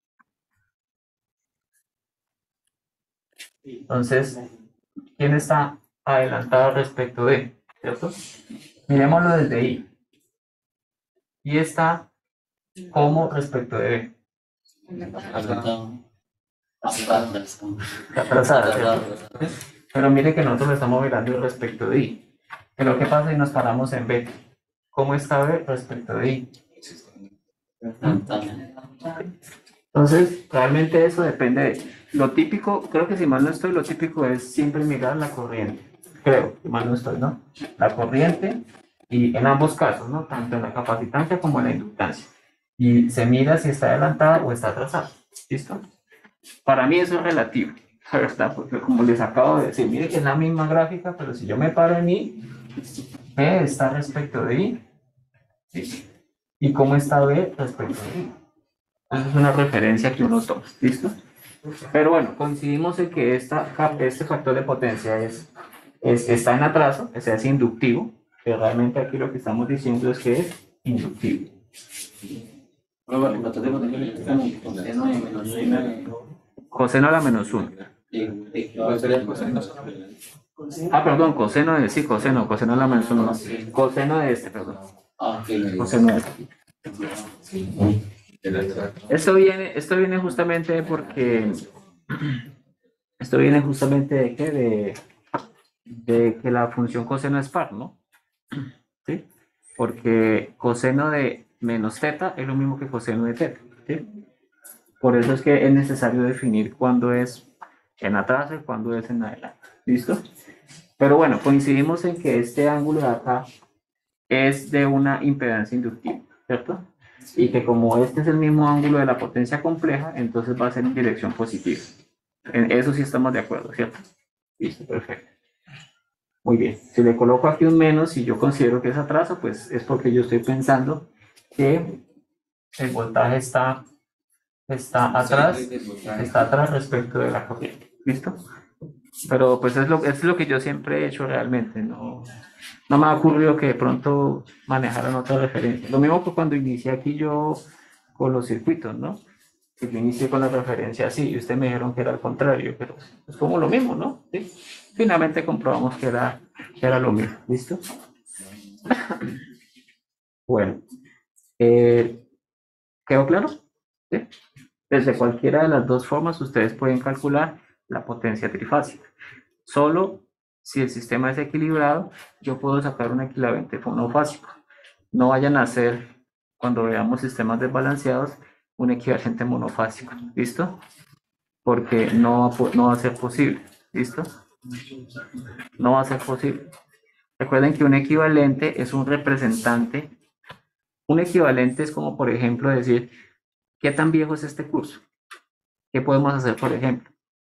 Speaker 1: Entonces, ¿quién está adelantado respecto de? ¿Cierto? Miremoslo desde I. Y está como respecto de B.
Speaker 6: Atrasado. Atrasado.
Speaker 1: Atrasada, ¿cierto? Pero mire que nosotros lo estamos mirando respecto de I. Pero ¿qué pasa si nos paramos en B? ¿Cómo está B respecto de I? Entonces, realmente eso depende de... Lo típico, creo que si mal no estoy, lo típico es siempre mirar la corriente. Creo, si mal no estoy, ¿no? La corriente, y en ambos casos, ¿no? Tanto en la capacitancia como en la inductancia. Y se mira si está adelantada o está atrasada. ¿Listo? Para mí eso es relativo, la verdad, porque como les acabo de decir, mire que es la misma gráfica, pero si yo me paro en I, B está respecto de I. ¿Sí? ¿Y cómo está B respecto de I? Esa es una referencia que uno toma, ¿listo? Pero bueno, coincidimos en que esta, este factor de potencia es, es, está en atraso, o sea, es inductivo, pero realmente aquí lo que estamos diciendo es que es inductivo. Coseno a la menos uno. Ah, perdón, coseno de, sí, coseno, coseno a la menos uno. Coseno de este, perdón. Coseno de este. Esto viene, esto viene justamente porque esto viene justamente de que de, de que la función coseno es par, ¿no? ¿Sí? Porque coseno de menos teta es lo mismo que coseno de teta, ¿sí? Por eso es que es necesario definir cuándo es en atraso y cuándo es en adelante. ¿Listo? Pero bueno, coincidimos en que este ángulo de acá es de una impedancia inductiva, ¿cierto? Y que como este es el mismo ángulo de la potencia compleja, entonces va a ser en dirección positiva. En eso sí estamos de acuerdo, ¿cierto? Listo, perfecto. Muy bien. Si le coloco aquí un menos y yo considero que es atraso, pues es porque yo estoy pensando que el voltaje está, está atrás, está atrás respecto de la corriente. ¿Listo? Pero pues es lo, es lo que yo siempre he hecho realmente. No, no me ha ocurrido que de pronto manejaran otra referencia. Lo mismo que cuando inicié aquí yo con los circuitos, ¿no? Que yo inicié con la referencia así y ustedes me dijeron que era al contrario, pero es como lo mismo, ¿no? ¿Sí? Finalmente comprobamos que era, que era lo mismo. ¿Listo? Bueno. Eh, ¿quedó claro? ¿Sí? Desde cualquiera de las dos formas ustedes pueden calcular la potencia trifásica. Solo si el sistema es equilibrado, yo puedo sacar un equivalente monofásico. No vayan a hacer, cuando veamos sistemas desbalanceados, un equivalente monofásico. ¿Listo? Porque no, no va a ser posible. ¿Listo? No va a ser posible. Recuerden que un equivalente es un representante. Un equivalente es como, por ejemplo, decir, ¿qué tan viejo es este curso? ¿Qué podemos hacer, por ejemplo?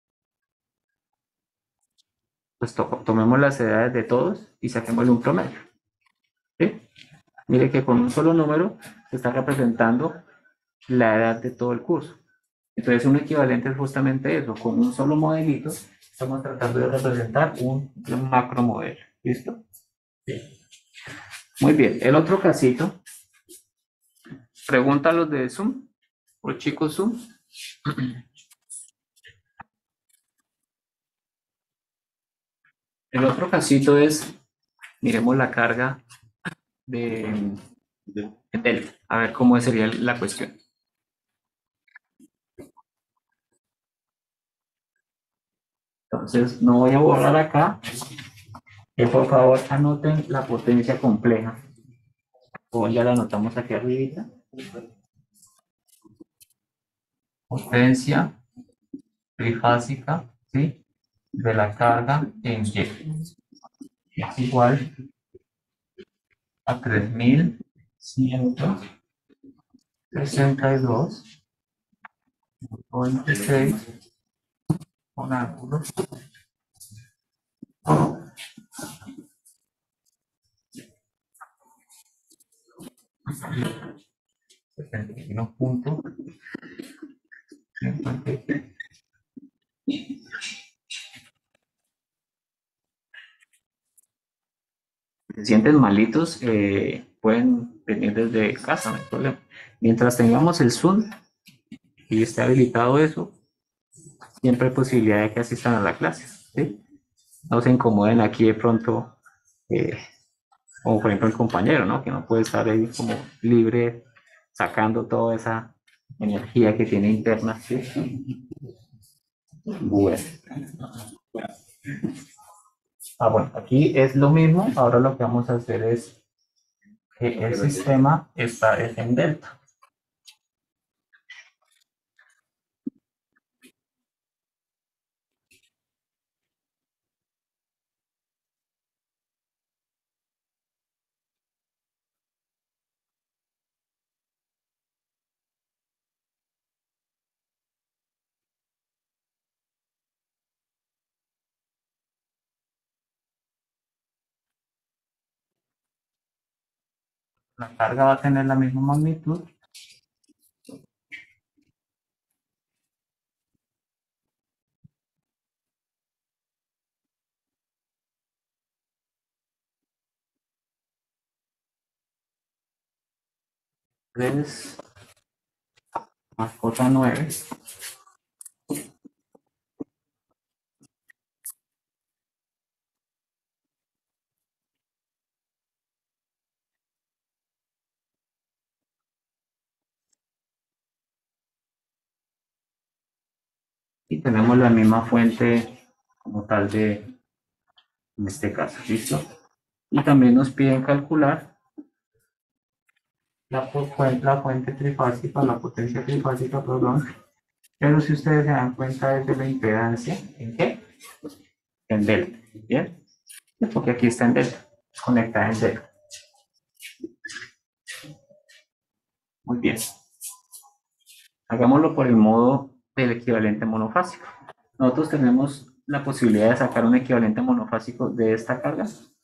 Speaker 1: Pues to tomemos las edades de todos y saquémosle un promedio. ¿Sí? Mire que con un solo número se está representando la edad de todo el curso. Entonces un equivalente es justamente eso. Con un solo modelito estamos tratando de representar un, un macro modelo. ¿Listo? Sí. Muy bien. El otro casito. Pregunta a los de Zoom. Los chicos Zoom. El otro casito es, miremos la carga de, de delta, a ver cómo sería la cuestión. Entonces, no voy a borrar acá, que por favor anoten la potencia compleja. O ya la anotamos aquí arriba. Potencia trifásica, ¿sí? De la carga en Y. Es igual a tres mil ciento sesenta y dos punto veintiséis con ángulo setenta y uno punto cincuenta y tres. Se sienten malitos, eh, pueden venir desde casa, no hay problema. Mientras tengamos el Zoom y esté habilitado eso, siempre hay posibilidad de que asistan a la clase, ¿sí? No se incomoden aquí de pronto, eh, como por ejemplo el compañero, ¿no? Que no puede estar ahí como libre, sacando toda esa energía que tiene interna, ¿sí? Bueno. Ah, bueno, aquí es lo mismo. Ahora lo que vamos a hacer es que el sistema está es en delta. La carga va a tener la misma magnitud. tres más cota nueve. Y tenemos la misma fuente como tal de, en este caso, ¿listo? Y también nos piden calcular la, fu- la fuente trifásica, la potencia trifásica, perdón. Pero si ustedes se dan cuenta es de la impedancia, ¿en qué? En delta, ¿bien? Porque aquí está en delta, conectada en delta. Muy bien. Hagámoslo por el modo del equivalente monofásico. Nosotros tenemos la posibilidad de sacar un equivalente monofásico de esta carga.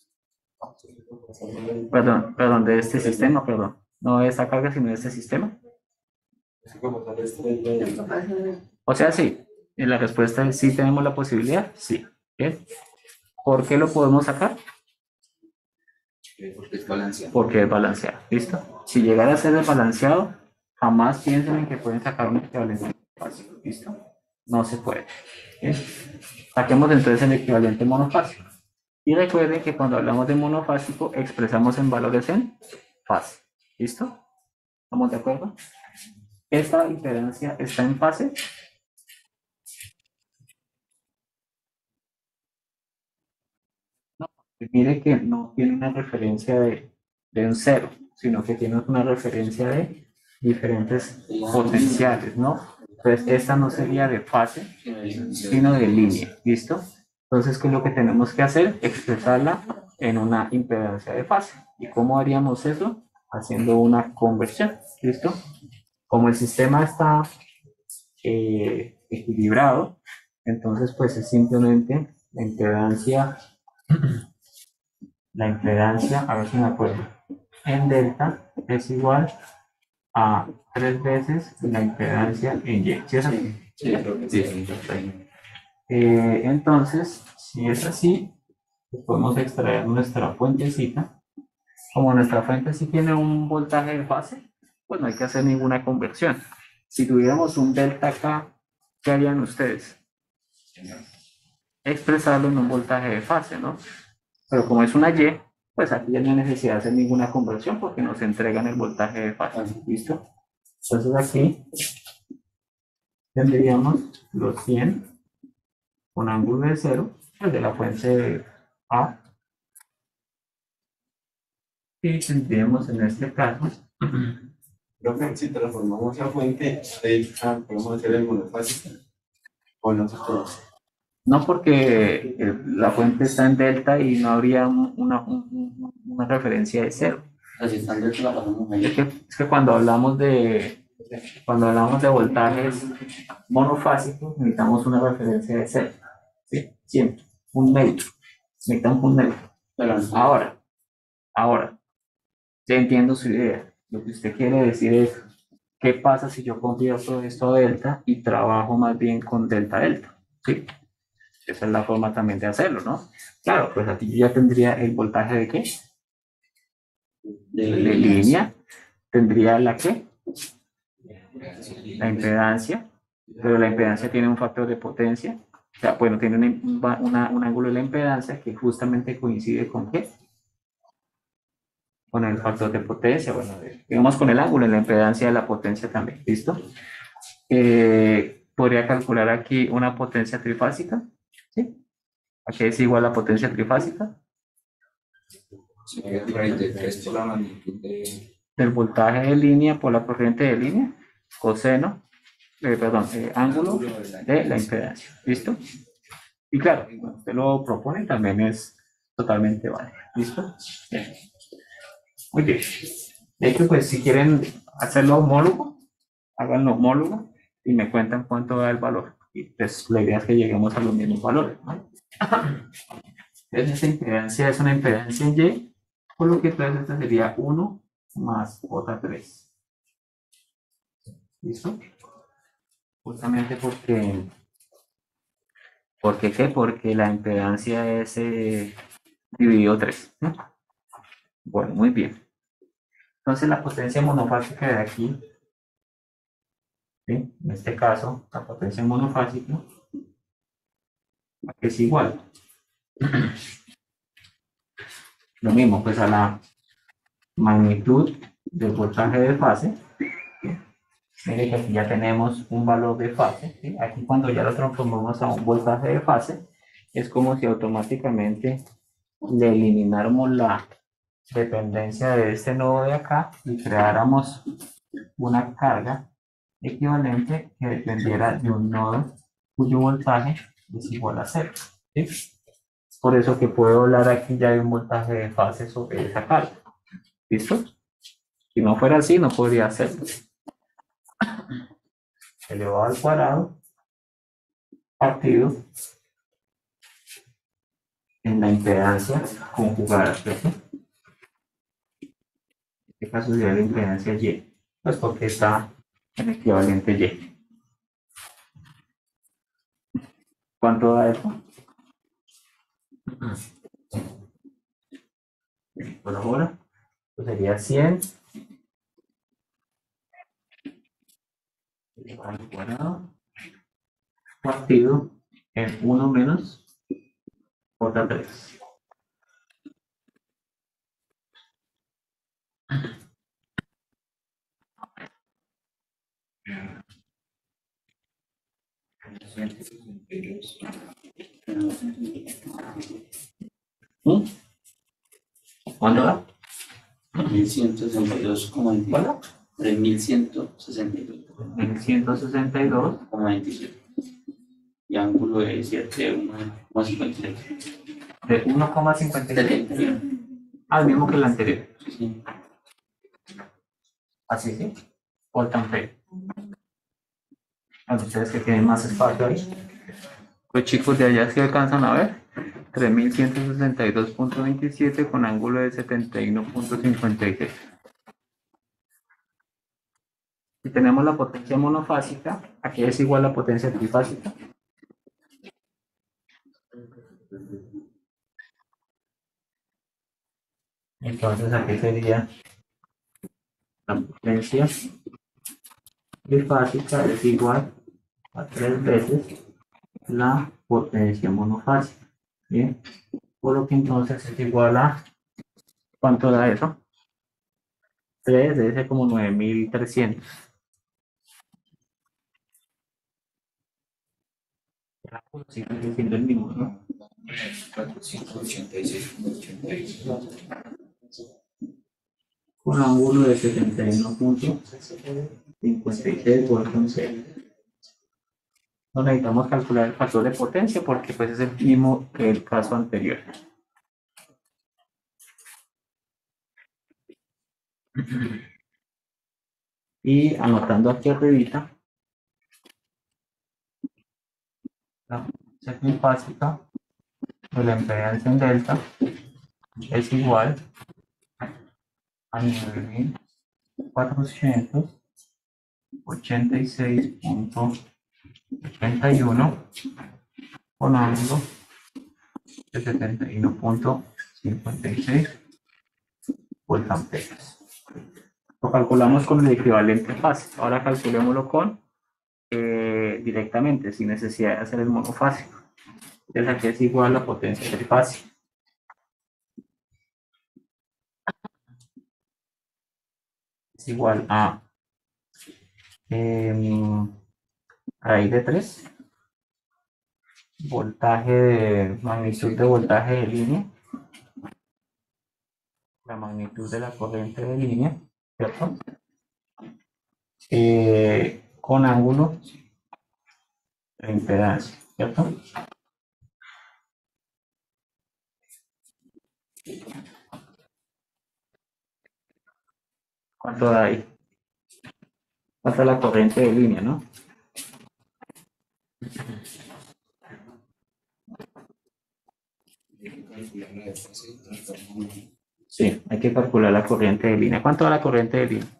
Speaker 1: Perdón, perdón, de este sistema, perdón. No de esta carga, sino de este sistema. O sea, sí. Y la respuesta es sí tenemos la posibilidad, sí. Bien. ¿Por qué lo podemos sacar?
Speaker 8: Porque es balanceado.
Speaker 1: Porque es balanceado. ¿Listo? Si llegara a ser desbalanceado, jamás piensen en que pueden sacar un equivalente monofásico. ¿Listo? No se puede. ¿Bien? Saquemos entonces el equivalente monofásico. Y recuerden que cuando hablamos de monofásico, expresamos en valores en fase. ¿Listo? ¿Estamos de acuerdo? Esta impedancia está en fase. No, mire que no tiene una referencia de, de un cero, sino que tiene una referencia de diferentes potenciales, ¿no? Entonces, esta no sería de fase, sino de línea. ¿Listo? Entonces, ¿qué es lo que tenemos que hacer? Expresarla en una impedancia de fase. ¿Y cómo haríamos eso? Haciendo una conversión. ¿Listo? Como el sistema está eh, equilibrado, entonces pues es simplemente la impedancia, la impedancia, a ver si me acuerdo, en delta es igual a tres veces la impedancia en Y. ¿Sí es así?
Speaker 8: Sí, creo que sí.
Speaker 1: Eh, entonces, si es así, pues podemos extraer nuestra fuentecita. Como nuestra fuente sí tiene un voltaje de fase, pues no hay que hacer ninguna conversión. Si tuviéramos un delta K, ¿qué harían ustedes? Expresarlo en un voltaje de fase, ¿no? Pero como es una Y, pues aquí ya no hay necesidad de hacer ninguna conversión porque nos entregan el voltaje de fase. ¿Listo? Entonces aquí tendríamos los cien con ángulo de cero, pues de la fuente A. Y tendríamos en este caso,
Speaker 2: Creo que si transformamos la fuente delta, podemos hacer el monofásico. O nosotros.
Speaker 1: no porque eh, la fuente está en delta y no habría un- una, un- una referencia de cero.
Speaker 6: Así están de la pasamos
Speaker 1: Es
Speaker 6: ahí.
Speaker 1: que, es que cuando hablamos de cuando hablamos de voltajes monofásicos necesitamos una referencia de cero, ¿sí? Siempre, un medio. Necesitan un neutro.
Speaker 6: Pero
Speaker 1: Ahora, ahora, ya entiendo su idea. Lo que usted quiere decir es, ¿qué pasa si yo convierto esto a delta y trabajo más bien con delta delta? ¿Sí? Esa es la forma también de hacerlo, ¿no? Claro, pues aquí yo ya tendría el voltaje de qué?
Speaker 6: de,
Speaker 1: De línea. Tendría la qué? La impedancia. Pero la impedancia tiene un factor de potencia. O sea, bueno, tiene una, una- un ángulo de la impedancia que justamente coincide con qué? Con el factor de potencia. Bueno, digamos con el ángulo de la impedancia de la potencia también. ¿Listo? Eh, podría calcular aquí una potencia trifásica. ¿Sí? Aquí es igual a potencia trifásica
Speaker 8: Sería treinta y tres por la magnitud de.
Speaker 1: del voltaje de línea por la corriente de línea, coseno, eh, perdón, eh, ángulo de la impedancia. ¿Listo? Y claro, cuando usted lo propone también es totalmente válido. ¿Listo? Bien. Muy bien. De hecho, pues si quieren hacerlo homólogo, háganlo homólogo y me cuentan cuánto da el valor. Y pues la idea es que lleguemos a los mismos valores, ¿no? Entonces, esta impedancia es una impedancia en Y, por lo que entonces esta sería uno más J tres. ¿Listo? Justamente porque, ¿por qué qué? Porque la impedancia es eh, dividido tres, ¿no? Bueno, muy bien. Entonces la potencia monofásica de aquí, ¿sí? En este caso, la potencia monofásica es igual. Lo mismo, pues a la magnitud del voltaje de fase. Mire que aquí ya tenemos un valor de fase, ¿sí? Aquí cuando ya lo transformamos a un voltaje de fase, es como si automáticamente le elimináramos la dependencia de este nodo de acá y creáramos una carga equivalente que dependiera de un nodo cuyo voltaje es igual a cero. ¿Sí? Por eso que puedo hablar aquí ya de un voltaje de fase sobre esa carga. ¿Listo? Si no fuera así, no podría hacerlo. Elevado al cuadrado partido en la impedancia conjugada. ¿Cierto? En este caso sería la impedancia Y, pues porque está en equivalente Y. ¿Cuánto da eso? Por ahora, pues sería cien elevado al cuadrado partido en uno menos J tres. ¿Mm? ¿Cuánto da?
Speaker 6: mil ciento sesenta y dos coma veintisiete.
Speaker 1: ¿Cuánto?
Speaker 6: tres mil ciento sesenta y dos
Speaker 1: mil ciento sesenta y dos.
Speaker 6: coma veintisiete. Y ángulo de siete, uno coma cincuenta y tres.
Speaker 1: De uno coma cincuenta y seis.
Speaker 6: setenta y uno.
Speaker 1: Al mismo que el anterior.
Speaker 6: Sí.
Speaker 1: Así, ¿sí? Por tan feo. A ustedes que tienen más espacio ahí. Los chicos de allá sí alcanzan a ver. tres mil ciento sesenta y dos punto veintisiete con ángulo de setenta y uno punto cincuenta y seis. Si tenemos la potencia monofásica, aquí es igual a la potencia trifásica. Entonces aquí sería la potencia trifásica es igual a tres veces la potencia monofásica. Bien, por lo que entonces es igual a, ¿cuánto da eso? tres debe ser como nueve mil trescientos. Sigue siendo el mismo, ¿no?
Speaker 8: cuatrocientos ochenta y seis punto ochenta y seis.
Speaker 1: Con ángulo de setenta y uno punto cincuenta y seis por once. No necesitamos calcular el factor de potencia porque pues es el mismo que el caso anterior. Y anotando aquí arribita, la potencia trifásica de la impedancia en delta es igual a nueve mil cuatrocientos ochenta y seis punto ochenta y uno con ángulo de setenta y uno punto cincuenta y seis voltamperios. Lo calculamos con el equivalente fase. Ahora calculémoslo con eh, directamente, sin necesidad de hacer el monofásico. Entonces aquí es igual a la potencia del fase. Es igual a eh, raíz de tres, voltaje de magnitud de voltaje de línea, la magnitud de la corriente de línea, ¿cierto? Eh, con ángulo de impedancia, ¿cierto? ¿Cuánto da ahí? ¿Cuánto es la corriente de línea, no? Sí, hay que calcular la corriente de línea. ¿Cuánto da la corriente de línea?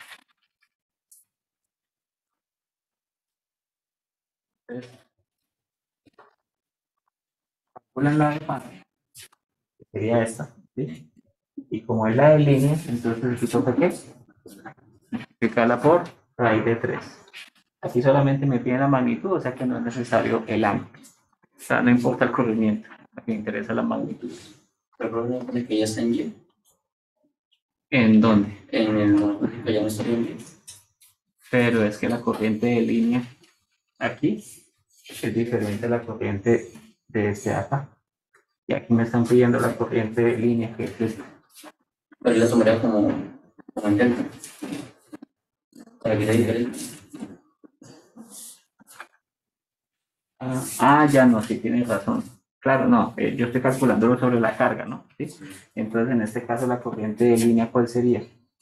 Speaker 1: Calculan la de fase, que sería esta, ¿sí? Y como es la de línea, entonces necesito que ¿qué? Multiplicarla por raíz de tres. Aquí solamente me piden la magnitud, o sea que no es necesario el ángulo. O sea, no importa el corrimiento, a mí me interesa la magnitud.
Speaker 6: Pero probablemente que ya está en Y.
Speaker 1: ¿En dónde?
Speaker 6: En el monofásico ya no está en Y.
Speaker 1: Pero es que la corriente de línea aquí es diferente a la corriente de este acá. Y aquí me están pidiendo la corriente de línea, que es esta.
Speaker 6: Pero yo la tomaría como, como en delta. Para que sea diferente.
Speaker 1: Ah, ah, ya no, sí tienes razón. Claro, no, eh, yo estoy calculándolo sobre la carga, ¿no? ¿Sí? Entonces, en este caso, la corriente de línea, ¿cuál sería?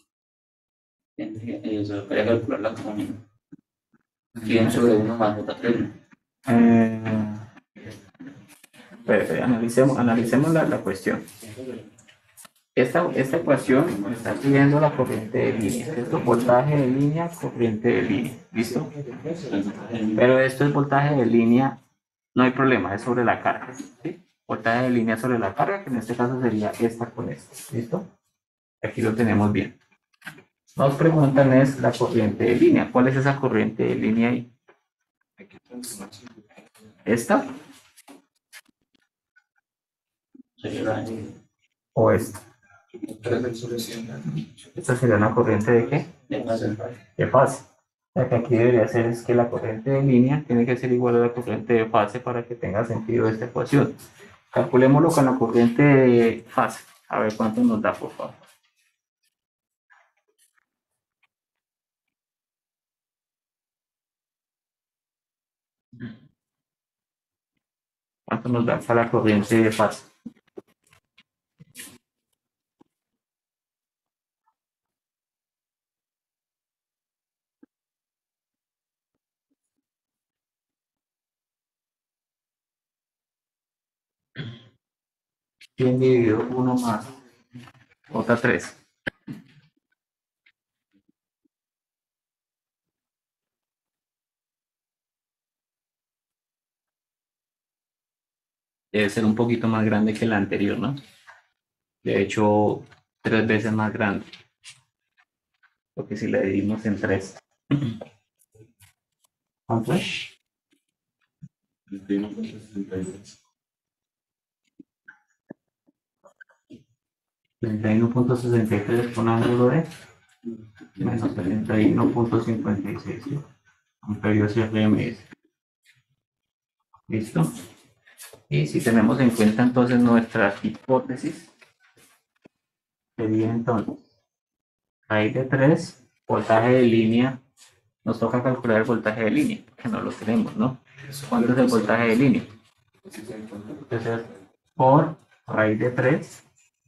Speaker 6: Eh, se podría calcularla como cien sobre uno más j tres.
Speaker 1: Eh, espera, espera, analicemos, analicemos la, la cuestión. Esta, esta ecuación me está pidiendo la corriente de línea, ¿cierto? Voltaje de línea, corriente de línea, ¿listo? Pero esto es voltaje de línea, no hay problema, es sobre la carga, ¿sí? Voltaje de línea sobre la carga, que en este caso sería esta con esta, ¿listo? Aquí lo tenemos bien. Nos preguntan es la corriente de línea. ¿Cuál es esa corriente de línea ahí? ¿Esta? ¿O esta? ¿Esta sería una corriente de qué?
Speaker 6: De fase.
Speaker 1: De fase. Lo que aquí debería ser es que la corriente de línea tiene que ser igual a la corriente de fase para que tenga sentido esta ecuación. Calculémoslo con la corriente de fase. A ver cuánto nos da, por favor. ¿Cuánto nos da para la corriente de fase? cien dividido uno más J tres. Debe ser un poquito más grande que la anterior, ¿no? De hecho, tres veces más grande. Porque si la dividimos en tres. ¿Cuánto es? treinta y uno punto sesenta y tres con ángulo de menos treinta y uno punto cincuenta y seis, ¿sí? Amperios R M S. ¿Listo? Y si tenemos en cuenta entonces nuestra hipótesis, sería entonces raíz de tres, voltaje de línea, nos toca calcular el voltaje de línea, que no lo tenemos, ¿no? ¿Cuánto es el voltaje de línea? Entonces, por raíz de tres,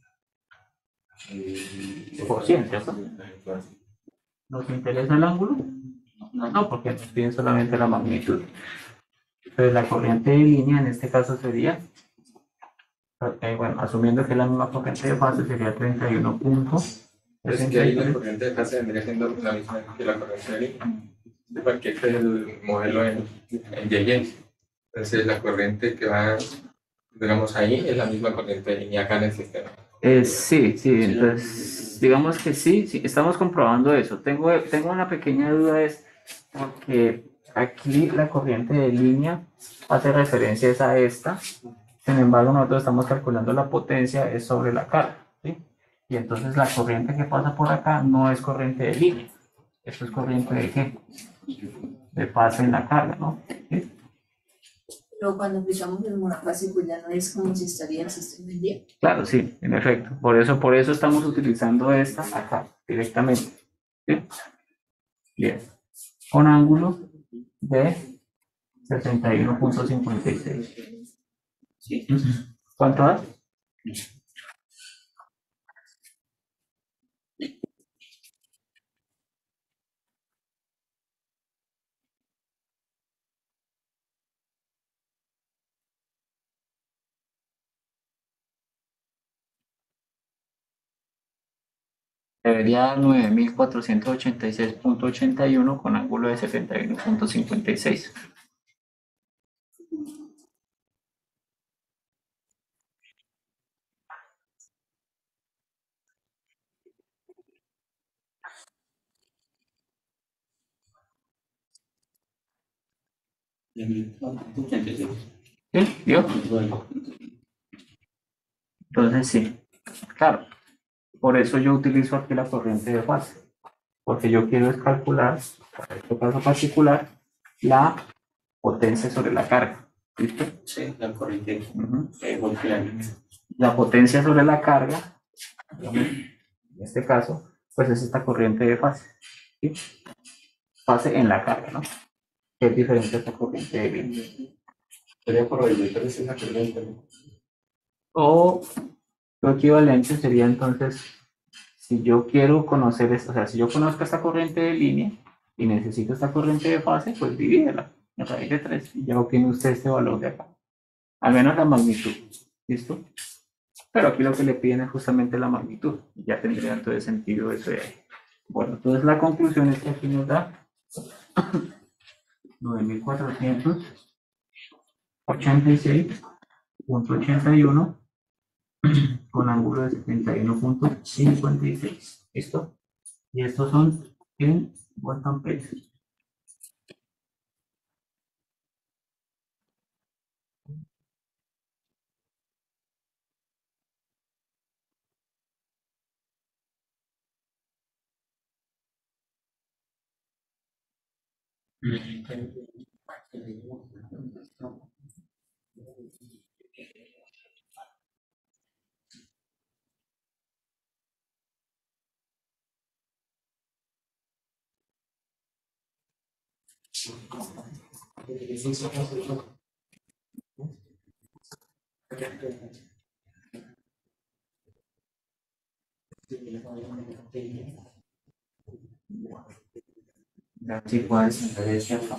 Speaker 1: por cien, ¿cierto? ¿Nos interesa el ángulo? No, no, porque nos piden solamente la magnitud. Entonces la corriente de línea en este caso sería Eh, bueno, asumiendo que es la misma corriente de fase, sería treinta y uno punto
Speaker 2: Es que ahí la corriente de fase vendría siendo la misma que la corriente de línea. Porque este es el modelo en, en Y Y. Entonces la corriente que va, digamos, ahí es la misma corriente de línea acá en el sistema.
Speaker 1: Eh, sí, sí, entonces digamos que sí, sí, estamos comprobando eso. Tengo, tengo una pequeña duda, es porque aquí la corriente de línea hace referencias a esta, sin embargo nosotros estamos calculando la potencia es sobre la carga, ¿sí? Y entonces la corriente que pasa por acá no es corriente de línea, esto es corriente de qué? De fase en la carga, ¿no? ¿Sí?
Speaker 9: Pero cuando aplicamos el monofásico ya no es como si estaría el sistema en día.
Speaker 1: Claro, sí, en efecto. Por eso, por eso estamos utilizando esta acá, directamente. ¿Sí? Bien. Con ángulo de sesenta y uno punto cincuenta y seis.
Speaker 6: Sí.
Speaker 1: ¿Cuánto da? Debería dar nueve mil cuatrocientos ochenta y seis punto ochenta y uno con ángulo de setenta y uno punto cincuenta y seis. ¿Sí? ¿Vio? Entonces sí, claro. Por eso yo utilizo aquí la corriente de fase. Porque yo quiero es calcular, para este caso particular, la potencia sobre la carga. ¿Listo?
Speaker 6: Sí, la corriente
Speaker 1: Ujú.
Speaker 6: que golpea.
Speaker 1: La potencia sobre la carga, digamos, en este caso, pues es esta corriente de fase. ¿Sí? Fase en la carga, ¿no? Que es diferente a esta corriente de línea.
Speaker 2: Sería por vector es esa corriente, ¿no?
Speaker 1: O lo equivalente sería entonces, si yo quiero conocer esto, o sea, si yo conozco esta corriente de línea y necesito esta corriente de fase, pues divídela en raíz de tres y ya obtiene usted este valor de acá. Al menos la magnitud. ¿Listo? Pero aquí lo que le piden es justamente la magnitud. Ya tendría entonces sentido eso de ahí. Bueno, entonces la conclusión es que aquí nos da nueve mil cuatrocientos ochenta y seis punto ochenta y uno con ángulo de setenta y uno punto cincuenta y seis. ¿Listo? Y estos son en voltamperios. Así puedes entender acá.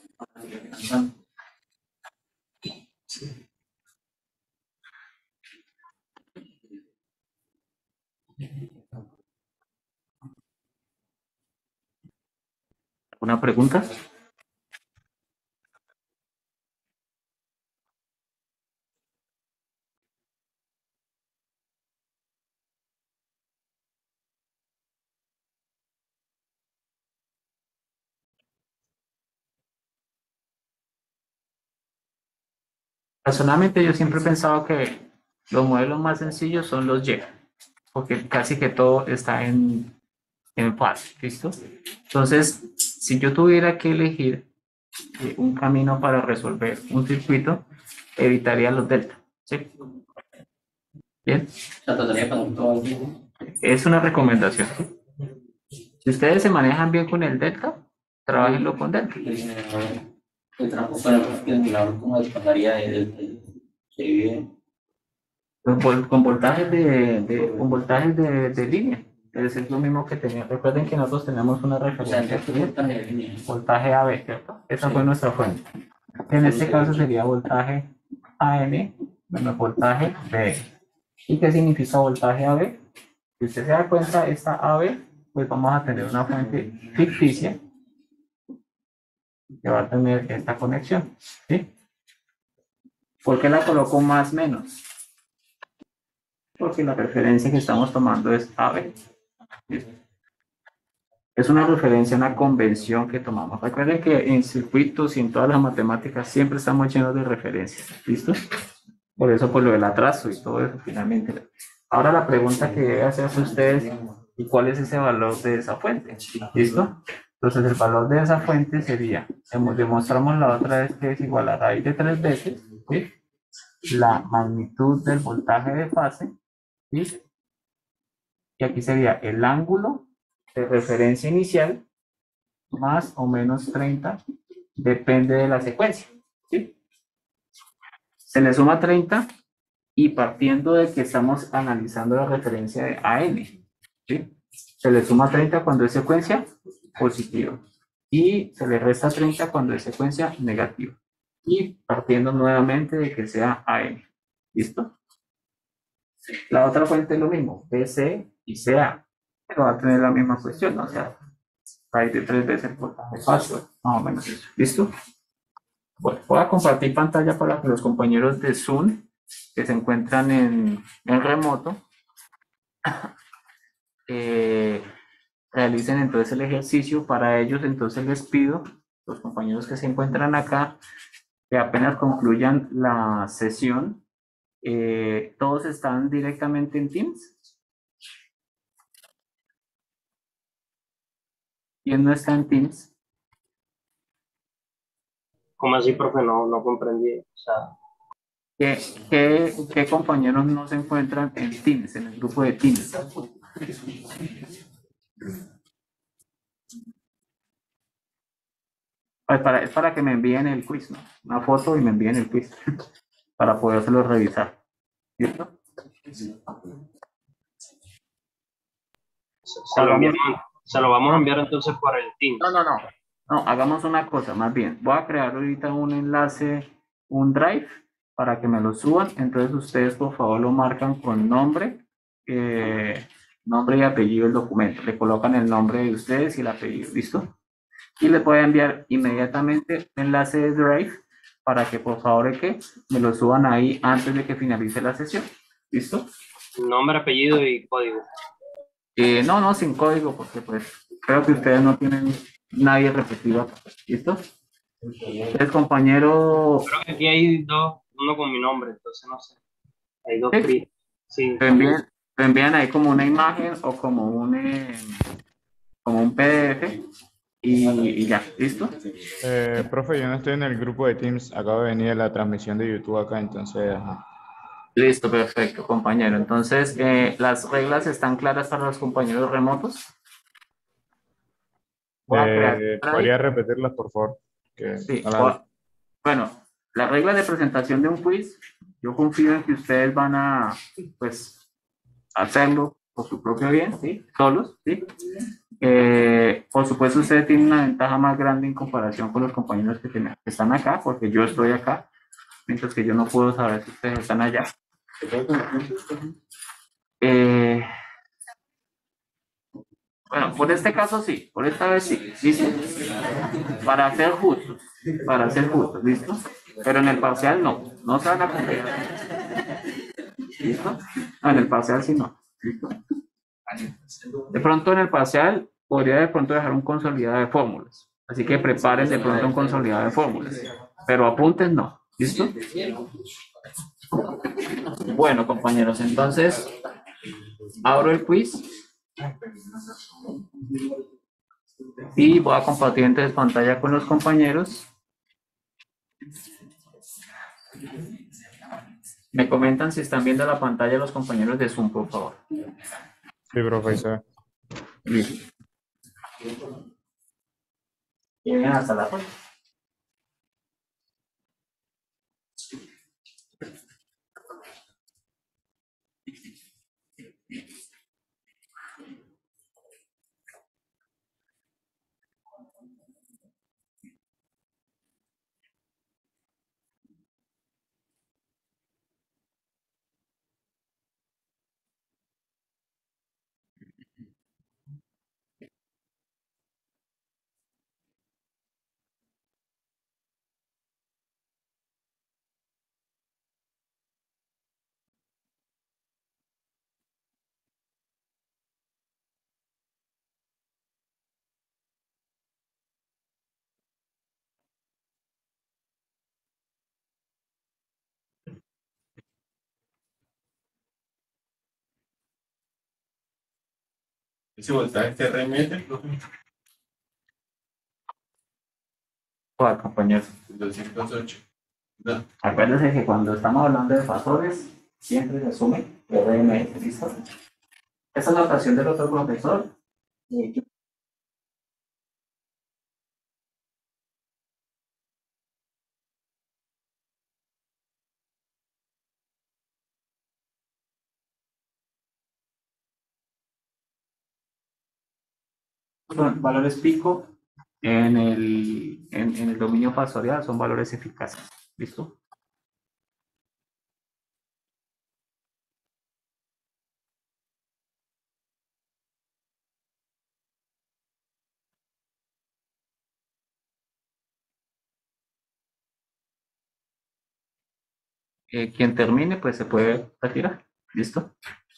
Speaker 1: ¿Alguna pregunta? Personalmente yo siempre he pensado que los modelos más sencillos son los Y, porque casi que todo está en, en fase, ¿listo? Entonces, si yo tuviera que elegir eh, un camino para resolver un circuito, evitaría los delta, ¿sí? Bien,
Speaker 6: O sea, trataría de pasar todo el tiempo.
Speaker 1: es una recomendación. Si ustedes se manejan bien con el delta, trabajenlo con delta.
Speaker 6: El trabajo para el ventilador, ¿cómo despasaría el que vive?
Speaker 1: Con, vol- con voltajes de, de- con voltajes de, de línea. Es, es lo mismo que tenía. Recuerden que nosotros tenemos una
Speaker 6: O sea,
Speaker 1: referencia
Speaker 6: ¿qué
Speaker 1: aquí,
Speaker 6: voltaje de línea?
Speaker 1: voltaje A B, ¿cierto? Esa
Speaker 6: Sí.
Speaker 1: fue nuestra fuente. En este caso sería voltaje A N menos voltaje B. ¿Y qué significa voltaje A B? Si usted se da cuenta, esta A B, pues vamos a tener una fuente ficticia que va a tener esta conexión, ¿sí? ¿Por qué la coloco más menos? Porque la referencia que estamos tomando es A B. ¿Listo? Es una referencia, una convención que tomamos. Recuerden que en circuitos y en todas las matemáticas siempre estamos llenos de referencias. ¿Listo? Por eso, por lo del atraso y todo eso, finalmente. Ahora la pregunta que debe hacerse ustedes, ¿y cuál es ese valor de esa fuente? ¿Listo? Entonces, el valor de esa fuente sería, como demostramos la otra vez, que es igual a raíz de tres veces, ¿sí? La magnitud del voltaje de fase, ¿sí? Y aquí sería el ángulo de referencia inicial más o menos treinta, depende de la secuencia, ¿sí? Se le suma treinta y partiendo de que estamos analizando la referencia de A N, ¿sí? Se le suma treinta cuando es secuencia positiva y se le resta treinta cuando es secuencia negativa. Y partiendo nuevamente de que sea A N. ¿Listo? La otra fuente es lo mismo, B C y C A, pero va a tener la misma cuestión, ¿no? O sea, raíz de tres veces el voltaje fácil, más o menos eso. ¿Listo? Bueno, voy a compartir pantalla para que los compañeros de Zoom que se encuentran en, en remoto eh, realicen entonces el ejercicio. Para ellos entonces les pido, los compañeros que se encuentran acá, que apenas concluyan la sesión. Eh, ¿todos están directamente en Teams? ¿Quién no está en Teams?
Speaker 7: ¿Cómo así, profe? No, no comprendí. O sea,
Speaker 1: ¿Qué, qué, qué compañeros no se encuentran en Teams, en el grupo de Teams? Pues para, es para que me envíen el quiz, ¿no? Una foto y me envíen el quiz para podérselo revisar. ¿Listo?
Speaker 7: se, se lo enviamos, se lo vamos a enviar entonces por el Teams.
Speaker 1: No, no, no. No, hagamos una cosa, más bien. Voy a crear ahorita un enlace, un drive, para que me lo suban. Entonces ustedes, por favor, lo marcan con nombre, eh, nombre y apellido del documento. Le colocan el nombre de ustedes y el apellido. ¿Listo? Y les voy a enviar inmediatamente el enlace de Drive para que por favor que me lo suban ahí antes de que finalice la sesión. ¿Listo?
Speaker 7: Nombre, apellido y código.
Speaker 1: Eh, no, no, sin código, porque pues creo que ustedes no tienen nadie repetido. ¿Listo? El compañero...
Speaker 7: Creo que aquí hay dos, uno con mi nombre, entonces no sé. Hay dos.
Speaker 1: Sí.
Speaker 7: Sí.
Speaker 1: Lo envían, lo envían ahí como una imagen o como un, eh, como un P D F. Y, y ya, ¿listo?
Speaker 10: Eh, profe, yo no estoy en el grupo de Teams, acabo de venir a la transmisión de YouTube acá, entonces... Ajá.
Speaker 1: Listo, perfecto, compañero. Entonces, eh, ¿las reglas están claras para los compañeros remotos? Voy a crear
Speaker 10: Eh,
Speaker 1: un
Speaker 10: ¿podría
Speaker 1: drive.
Speaker 10: repetirlas, por favor? Que
Speaker 1: Sí,
Speaker 10: no la-
Speaker 1: voy a- bueno, las reglas de presentación de un quiz, yo confío en que ustedes van a, pues, hacerlo por su propio bien, ¿sí? Solos, ¿sí? Eh, por supuesto, ustedes tienen una ventaja más grande en comparación con los compañeros que, tienen- que están acá, porque yo estoy acá, mientras que yo no puedo saber si ustedes están allá. Eh, bueno, por este caso sí, por esta vez sí, ¿listo? Para ser justos, para ser justos, ¿listo? Pero en el parcial no, no se van a confiar. ¿Listo? No, en el parcial sí no, ¿listo? De pronto en el parcial podría de pronto dejar un consolidado de fórmulas, así que preparen de pronto un consolidado de fórmulas, pero apunten no, ¿listo? Bueno, compañeros, entonces abro el quiz y voy a compartir entonces pantalla con los compañeros. Me comentan si están viendo la pantalla los compañeros de Zoom, por favor.
Speaker 10: Sí, profe, sí.
Speaker 1: Listo. Lleguen hasta la foto.
Speaker 2: Ese voltaje que remite, profe,
Speaker 1: ¿Cuál, compañero?
Speaker 2: doscientos ocho. No,
Speaker 1: Acuérdense que cuando estamos hablando de fasores, siempre se asume R M S, ¿listo? Esa es la notación del otro profesor. Son valores pico en el, en, en el dominio fasorial, son valores eficaces. ¿Listo? Eh, quien termine, pues se puede retirar. ¿Listo?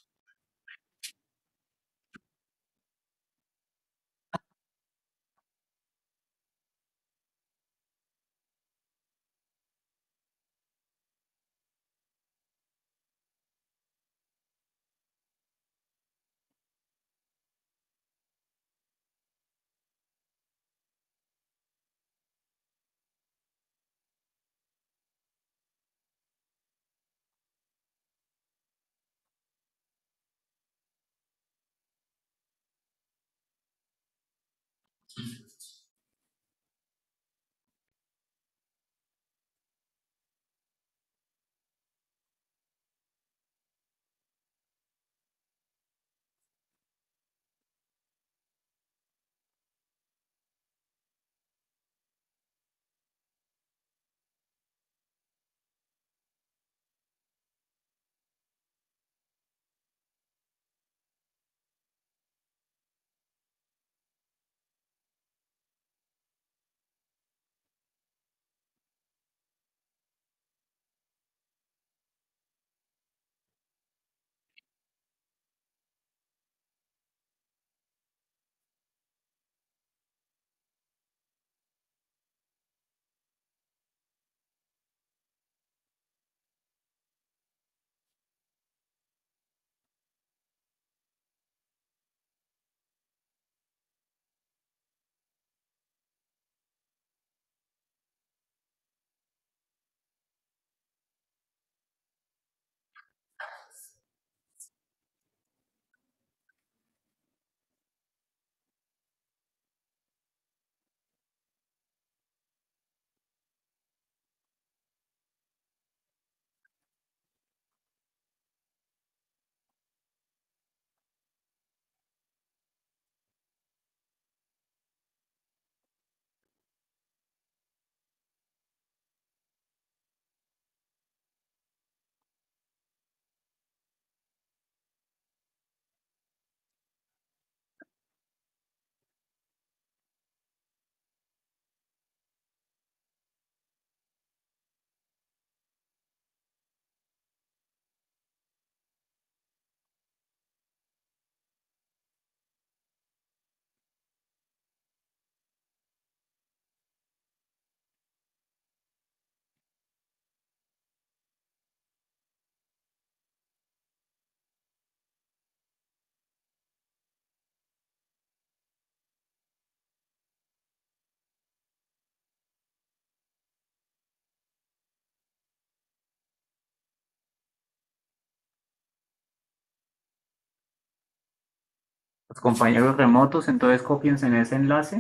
Speaker 1: Los compañeros remotos, entonces copiense en ese enlace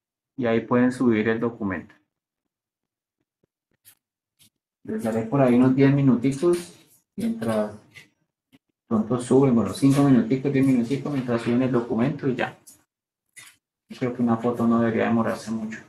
Speaker 1: y ahí pueden subir el documento. Les daré por ahí unos diez minuticos mientras pronto suben, bueno, cinco minuticos, diez minuticos mientras suben el documento y ya. Creo que una foto no debería demorarse mucho.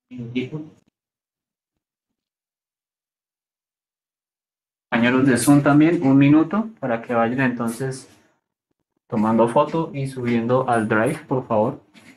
Speaker 1: Compañeros de Zoom también, un minuto para que vayan entonces tomando foto y subiendo al Drive, por favor.